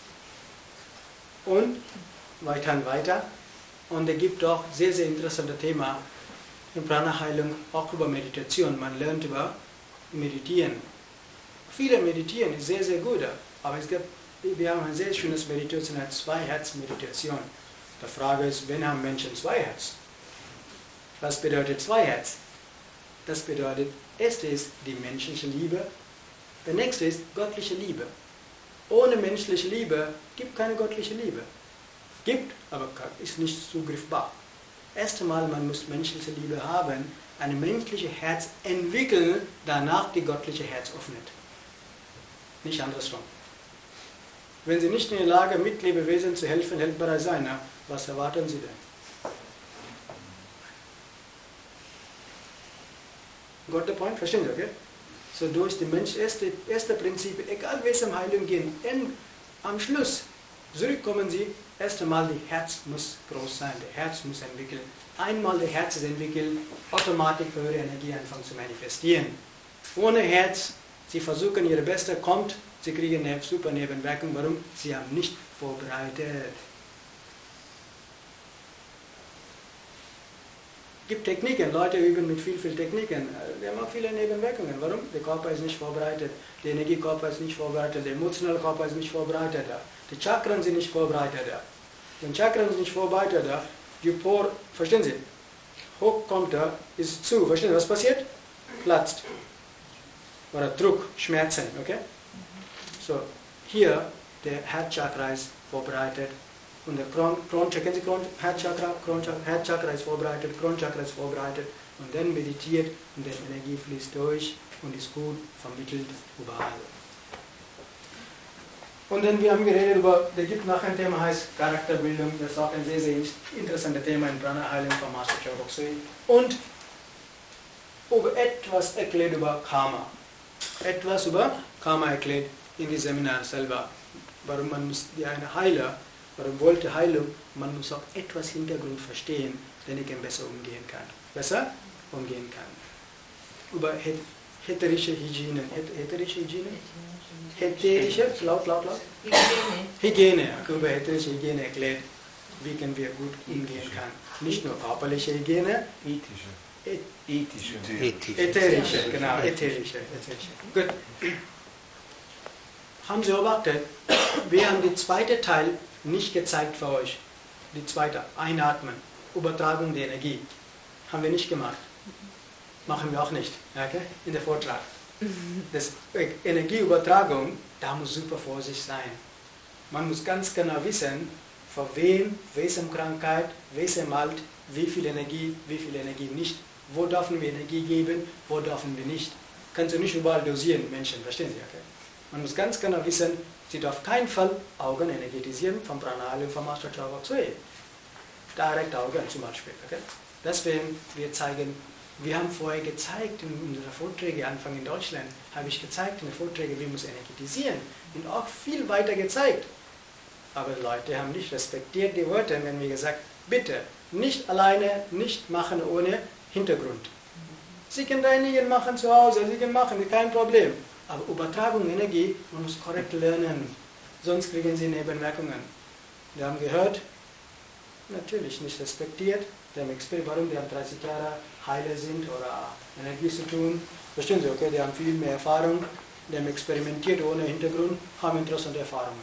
Und weiter und weiter. Und es gibt auch sehr, sehr interessante Themen in Prana-Heilung, auch über Meditation. Man lernt über Meditieren. Viele meditieren ist sehr, sehr gut. Aber es gibt, wir haben ein sehr schönes Meditation, eine Zwei-Herz-Meditation. Die Frage ist, wann haben Menschen zwei Herz? Was bedeutet zwei Herz? Das bedeutet, erste ist die menschliche Liebe, der nächste ist göttliche Liebe. Ohne menschliche Liebe gibt keine göttliche Liebe. Gibt, aber ist nicht zugriffbar. Erst einmal, man muss menschliche Liebe haben, ein menschliches Herz entwickeln, danach die göttliche Herz öffnet. nicht andersrum. Wenn Sie nicht in der Lage, Mitlebewesen zu helfen, helfbar sein, na, was erwarten Sie denn? Got the point? Verstehen Sie, okay? So durch die Mensch, erste, erste Prinzip, egal welchem Heilung gehen, in, am Schluss zurückkommen Sie, erst einmal, das Herz muss groß sein, das Herz muss entwickeln. Einmal das Herz ist entwickelt, automatisch höhere Energie anfangen zu manifestieren. Ohne Herz, Sie versuchen Ihr Bestes, kommt, Sie kriegen eine super Nebenwirkung. Warum? Sie haben nicht vorbereitet. Es gibt Techniken, Leute üben mit viel, viel Techniken. Die haben auch viele Nebenwirkungen. Warum? Der Körper ist nicht vorbereitet, der Energiekörper ist nicht vorbereitet, der emotionale Körper ist nicht vorbereitet. Die Chakren sind nicht vorbereitet. Die Chakren sind nicht vorbereitet. Die Por, verstehen Sie? Hochkommt da, ist zu. Verstehen Sie, was passiert? Platzt. Oder Druck, Schmerzen. Okay? So, hier, der Herzchakra ist vorbereitet. Und der Kronchakra, kennen Sie Kron, Herzchakra? Kronchakra, Herzchakra ist vorbereitet, Kronchakra ist vorbereitet. Und dann meditiert und die Energie fließt durch und ist gut vermittelt überall. Und dann, wir haben geredet über, da gibt noch ein Thema, heißt Charakterbildung. Das ist auch ein sehr, sehr interessantes Thema in Prana-Heilung von Master Choa Kok Sui. Und über etwas erklärt über Karma. Etwas über Karma erklärt in die Seminar selber. Warum man muss, die eine Heiler, warum wollte Heilung, man muss auch etwas Hintergrund verstehen, damit ich besser umgehen kann. Besser umgehen kann. Über heterische Hygiene. Heterische Hygiene? Heterische, laut, laut, laut. Hygiene. Hygiene. Über heterische Hygiene erklärt, wie können wir gut umgehen kann. Nicht nur körperliche Hygiene. Ethische. Ethische. Ätherische, genau. Ätherische. Ätherische. Gut. Haben Sie beobachtet, wir haben den zweiten Teil nicht gezeigt für euch. Die zweite, Einatmen, Übertragung der Energie. Haben wir nicht gemacht. Machen wir auch nicht, okay? In der Vortrag. Das Energieübertragung, da muss super Vorsicht sein. Man muss ganz genau wissen, für wen, welche Krankheit, welche Malt, wie viel Energie, wie viel Energie nicht. Wo dürfen wir Energie geben, wo dürfen wir nicht. Kannst du nicht überall dosieren, Menschen, verstehen Sie, okay? Man muss ganz genau wissen, Sie darf keinen Fall Augen energetisieren vom Prana-Heilung vom Master Choa Kok Sui. Direkt Augen zum Beispiel. Okay? Deswegen, wir zeigen, wir haben vorher gezeigt in unseren Vorträgen, Anfang in Deutschland, habe ich gezeigt in den Vorträgen, wie man es energetisieren. Und auch viel weiter gezeigt. Aber die Leute haben nicht respektiert die Wörter, wenn wir gesagt, bitte, nicht alleine, nicht machen ohne Hintergrund. Sie können einigen machen zu Hause, Sie können machen, kein Problem. Aber Übertragung Energie, man muss korrekt lernen, sonst kriegen Sie Nebenwirkungen. Wir haben gehört, natürlich nicht respektiert, die haben experimentiert, warum die haben dreißig Jahre Heiler sind oder Energie zu tun. Verstehen Sie, okay, die haben viel mehr Erfahrung, die haben experimentiert ohne Hintergrund, haben interessante Erfahrungen.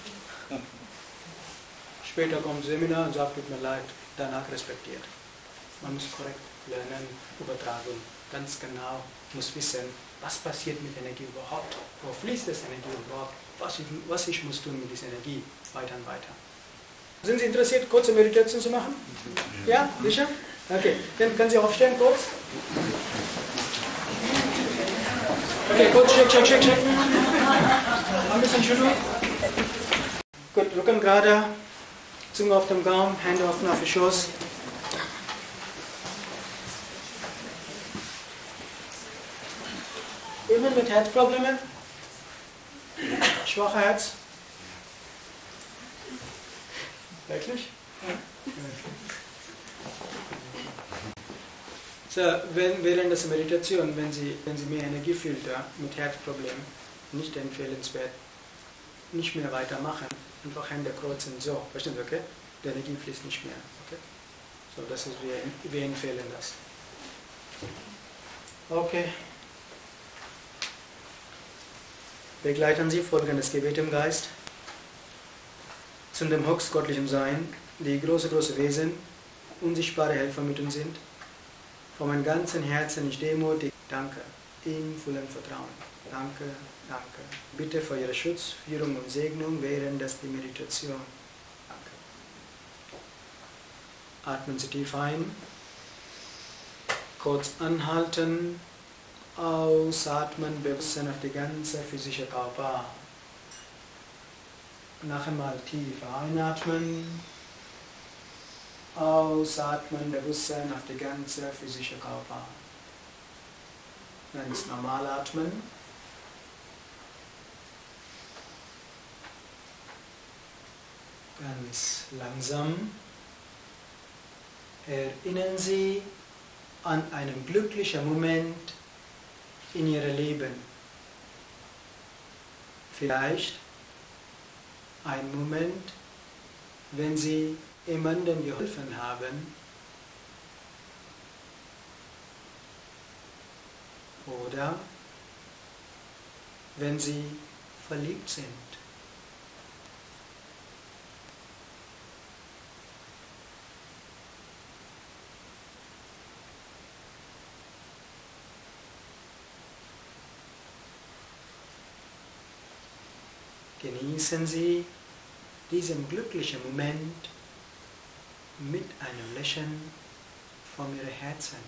Später kommt ein Seminar und sagt, tut mir leid, danach respektiert. Man muss korrekt lernen, Übertragung, ganz genau, muss wissen, was passiert mit Energie überhaupt? Wo fließt das Energie überhaupt? Was ich, was ich muss tun mit dieser Energie? Weiter und weiter. Sind Sie interessiert, kurze Meditation zu machen? Ja, sicher? Okay, dann können Sie aufstehen kurz. Okay, kurz, check, check, check, check. Ein bisschen schütteln. Gut, Rücken gerade, Zunge auf dem Gaumen, Hände offen auf den Schoß. Immer mit Herzproblemen? Schwacher Herz? Wirklich? Ja. So, wenn, während der Meditation, wenn Sie, wenn Sie mehr Energie fühlen, ja, mit Herzproblemen, nicht empfehlenswert, nicht mehr weitermachen, einfach Hände kreuzen, so, verstehen Sie, okay? Die Energie fließt nicht mehr, okay? So, das ist, wir, wir empfehlen das. Okay. Begleiten Sie folgendes Gebet im Geist. Zu dem höchst göttlichen Sein, die große, große Wesen, unsichtbare Helfer mit uns sind. Von meinem ganzen Herzen ich demutig danke, in vollem Vertrauen. Danke, danke. Bitte für Ihre Schutz, Führung und Segnung während der Meditation. Danke. Atmen Sie tief ein. Kurz anhalten. Ausatmen, Bewusstsein auf die ganze physische Körper. Noch einmal tief einatmen. Ausatmen, Bewusstsein auf die ganze physische Körper. Ganz normal atmen. Ganz langsam. Erinnern Sie an einen glücklichen Moment in Ihrem Leben. Vielleicht ein Moment, wenn Sie jemandem geholfen haben oder wenn Sie verliebt sind. Genießen Sie diesen glücklichen Moment mit einem Lächeln von Ihrem Herzen.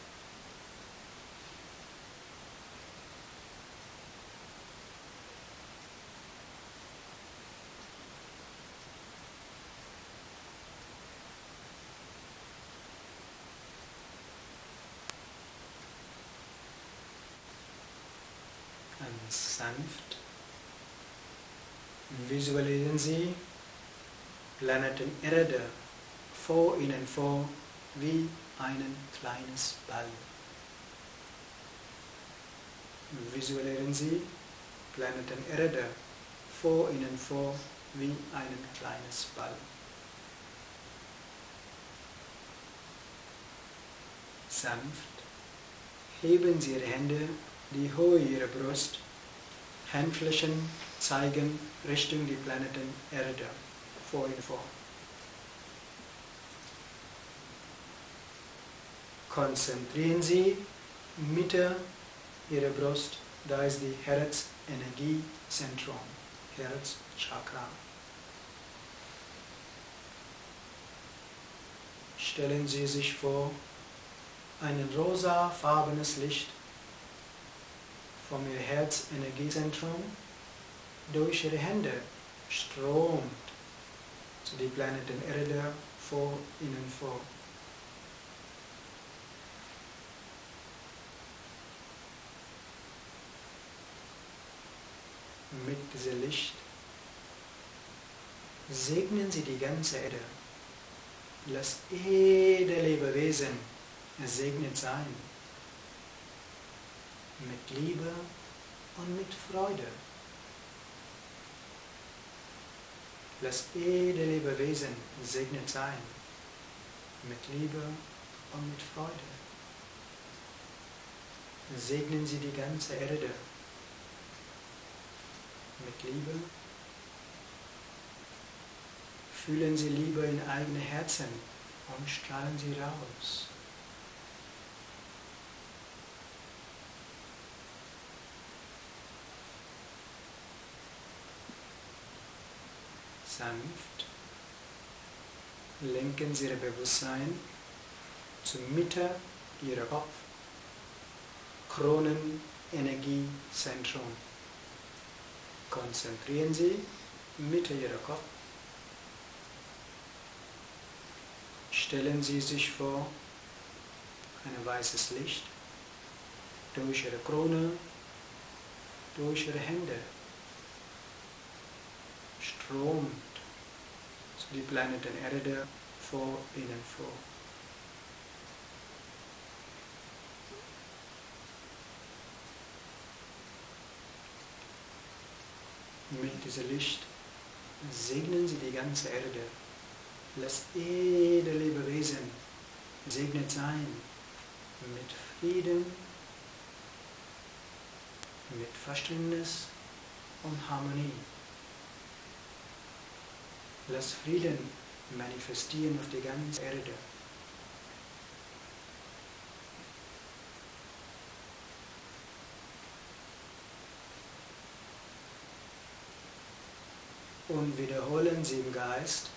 Ganz sanft visualisieren Sie Planeten Erde vor Ihnen vor wie ein kleines Ball. Visualisieren Sie Planeten Erde vor Ihnen vor wie ein kleines Ball. Sanft heben Sie Ihre Hände, die Höhe Ihrer Brust, Handflächen zeigen Richtung die Planeten Erde vor Ihnen vor. Konzentrieren Sie Mitte Ihrer Brust, da ist die Herzenergiezentrum, Herzchakra. Stellen Sie sich vor, ein rosafarbenes Licht vom Ihr Herzenergiezentrum durch Ihre Hände strömt zu den Planeten Erde vor Ihnen vor. Mit diesem Licht segnen Sie die ganze Erde. Lass jede Lebewesen gesegnet sein. Mit Liebe und mit Freude. Lass jede Lebewesen gesegnet sein. Mit Liebe und mit Freude. Segnen Sie die ganze Erde. Mit Liebe. Fühlen Sie Liebe in eigene Herzen und strahlen sie raus. Sanft lenken Sie Ihr Bewusstsein zur Mitte Ihrer Kopf, Kronenenergiezentrum. Konzentrieren Sie Mitte Ihrer Kopf. Stellen Sie sich vor, ein weißes Licht durch Ihre Krone, durch Ihre Hände strömt zu den Planeten Erde vor Ihnen vor. Mit diesem Licht segnen Sie die ganze Erde. Lasst jede Lebewesen gesegnet sein mit Frieden, mit Verständnis und Harmonie. Lass Frieden manifestieren auf die ganze Erde. Und wiederholen Sie im Geist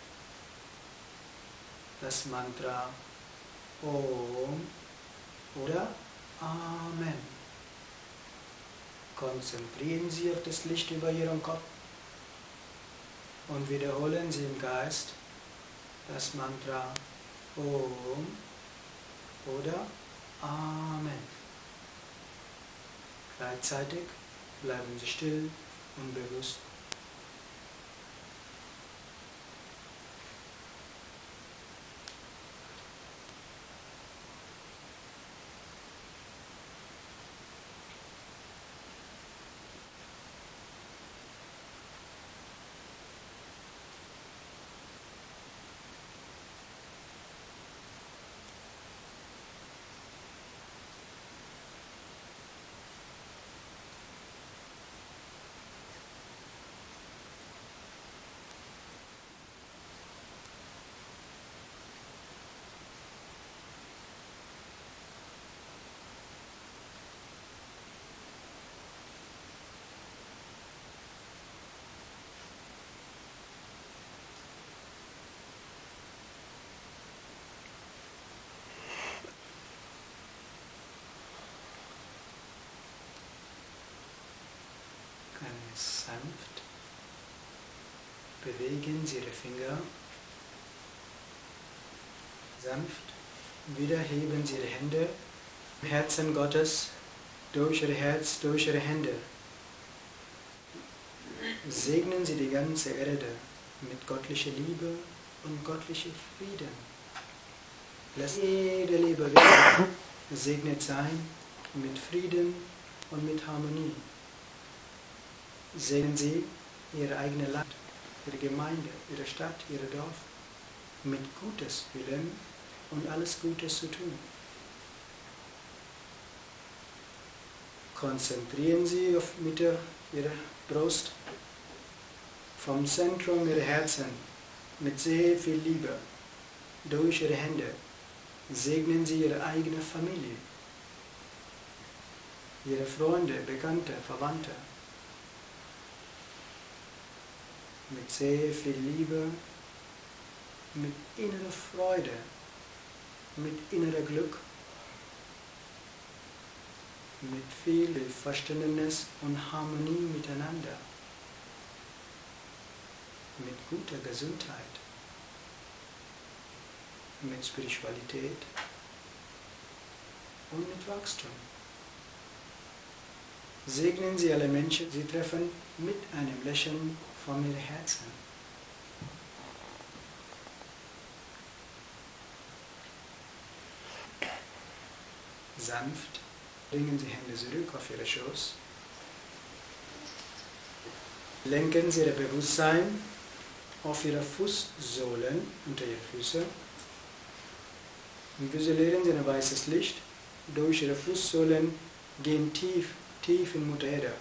das Mantra Om oder Amen. Konzentrieren Sie auf das Licht über Ihrem Kopf und wiederholen Sie im Geist das Mantra Om oder Amen. Gleichzeitig bleiben Sie still und bewusst. Ganz sanft bewegen Sie Ihre Finger. Sanft wieder heben Sie Ihre Hände im Herzen Gottes durch Ihr Herz, durch Ihre Hände. Segnen Sie die ganze Erde mit göttlicher Liebe und göttlichem Frieden. Lass jede Lebewesen gesegnet sein mit Frieden und mit Harmonie. Segnen Sie Ihr eigenes Land, Ihre Gemeinde, Ihre Stadt, Ihr Dorf mit Gutes Willen und alles Gutes zu tun. Konzentrieren Sie auf Mitte Ihrer Brust, vom Zentrum Ihrer Herzen mit sehr viel Liebe durch Ihre Hände. Segnen Sie Ihre eigene Familie, Ihre Freunde, Bekannte, Verwandte. Mit sehr viel Liebe, mit innerer Freude, mit innerer Glück, mit viel Verständnis und Harmonie miteinander, mit guter Gesundheit, mit Spiritualität und mit Wachstum. Segnen Sie alle Menschen, Sie treffen, mit einem Lächeln von Ihrem Herzen. Sanft bringen Sie Hände zurück auf Ihre Schoß. Lenken Sie Ihr Bewusstsein auf Ihre Fußsohlen unter Ihre Füße. Und visualisieren Sie ein weißes Licht durch Ihre Fußsohlen gehen tief, tief in Mutter Erde.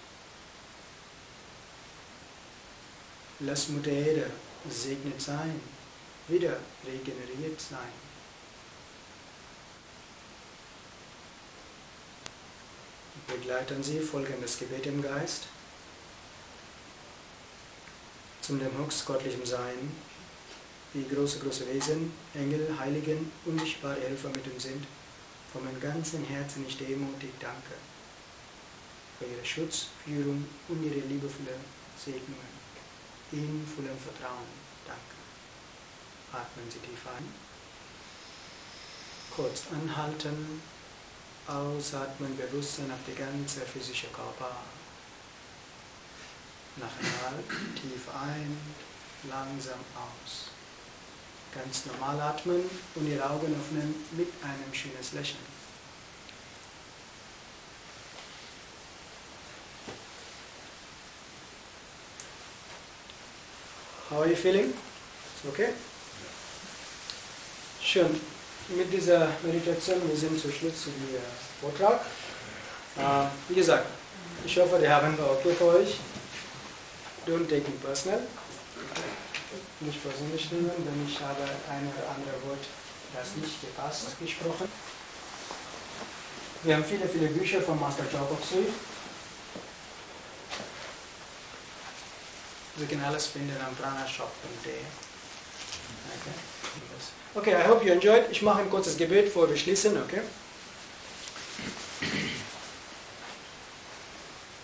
Lass Mutter Erde gesegnet sein, wieder regeneriert sein. Begleiten Sie folgendes Gebet im Geist. Zum dem höchstgottlichen Sein, die große, große Wesen, Engel, Heiligen, unsichtbare Helfer mit uns sind, von meinem ganzen Herzen ich demutig danke für Ihre Schutz, Führung und Ihre liebevolle Segnungen. In vollem Vertrauen. Danke. Atmen Sie tief ein. Kurz anhalten. Ausatmen, Bewusstsein auf die ganze physische Körper. Nachher tief ein, langsam aus. Ganz normal atmen und Ihre Augen öffnen mit einem schönen Lächeln. How are you feeling? Ist okay? Schön. Mit dieser Meditation, wir sind zum Schluss zu dem Vortrag. Äh, wie gesagt, ich hoffe, der Abend war okay für euch. Don't take me personal. Nicht persönlich nehmen, wenn ich habe ein oder andere Wort, das nicht gepasst, gesprochen. Wir haben viele, viele Bücher von Master Choa Sui. Sie können alles finden am pranashop punkt de. Okay. Okay, I hope you enjoyed. Ich mache ein kurzes Gebet, bevor wir schließen, okay?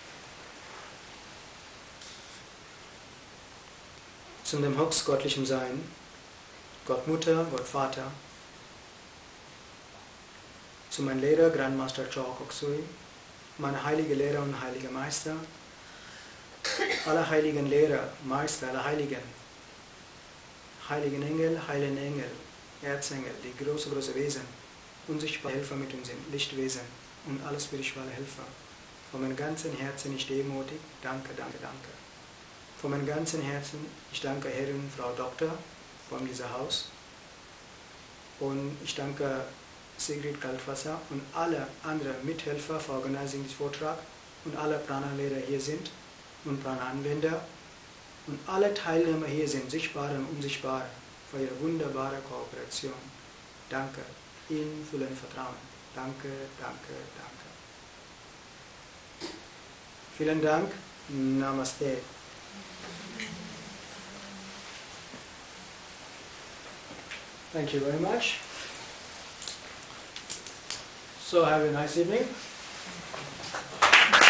zu dem höchstgöttlichen Sein, Gott Mutter, Gott Vater, zu meinem Lehrer, Grandmaster Choa Kok Sui, meine heilige Lehrer und heilige Meister, alle heiligen Lehrer, Meister, alle Heiligen, heiligen Engel, heiligen Engel, Erzengel, die große, große Wesen, unsichtbare Helfer mit uns sind, Lichtwesen und alle spirituelle Helfer. Von meinem ganzen Herzen ich demutig, danke, danke, danke. Von meinem ganzen Herzen ich danke Herr und Frau Doktor von diesem Haus und ich danke Sigrid Kaltwasser und alle anderen Mithelfer für Organising des Vortrags und alle Prana-Lehrer hier sind und Prana-Anwender und alle Teilnehmer hier sind, sichtbare und unsichtbare, für ihre wunderbare Kooperation. Danke, in vollem Vertrauen. Danke, danke, danke. Vielen Dank. Namaste. Thank you very much. So have a nice evening.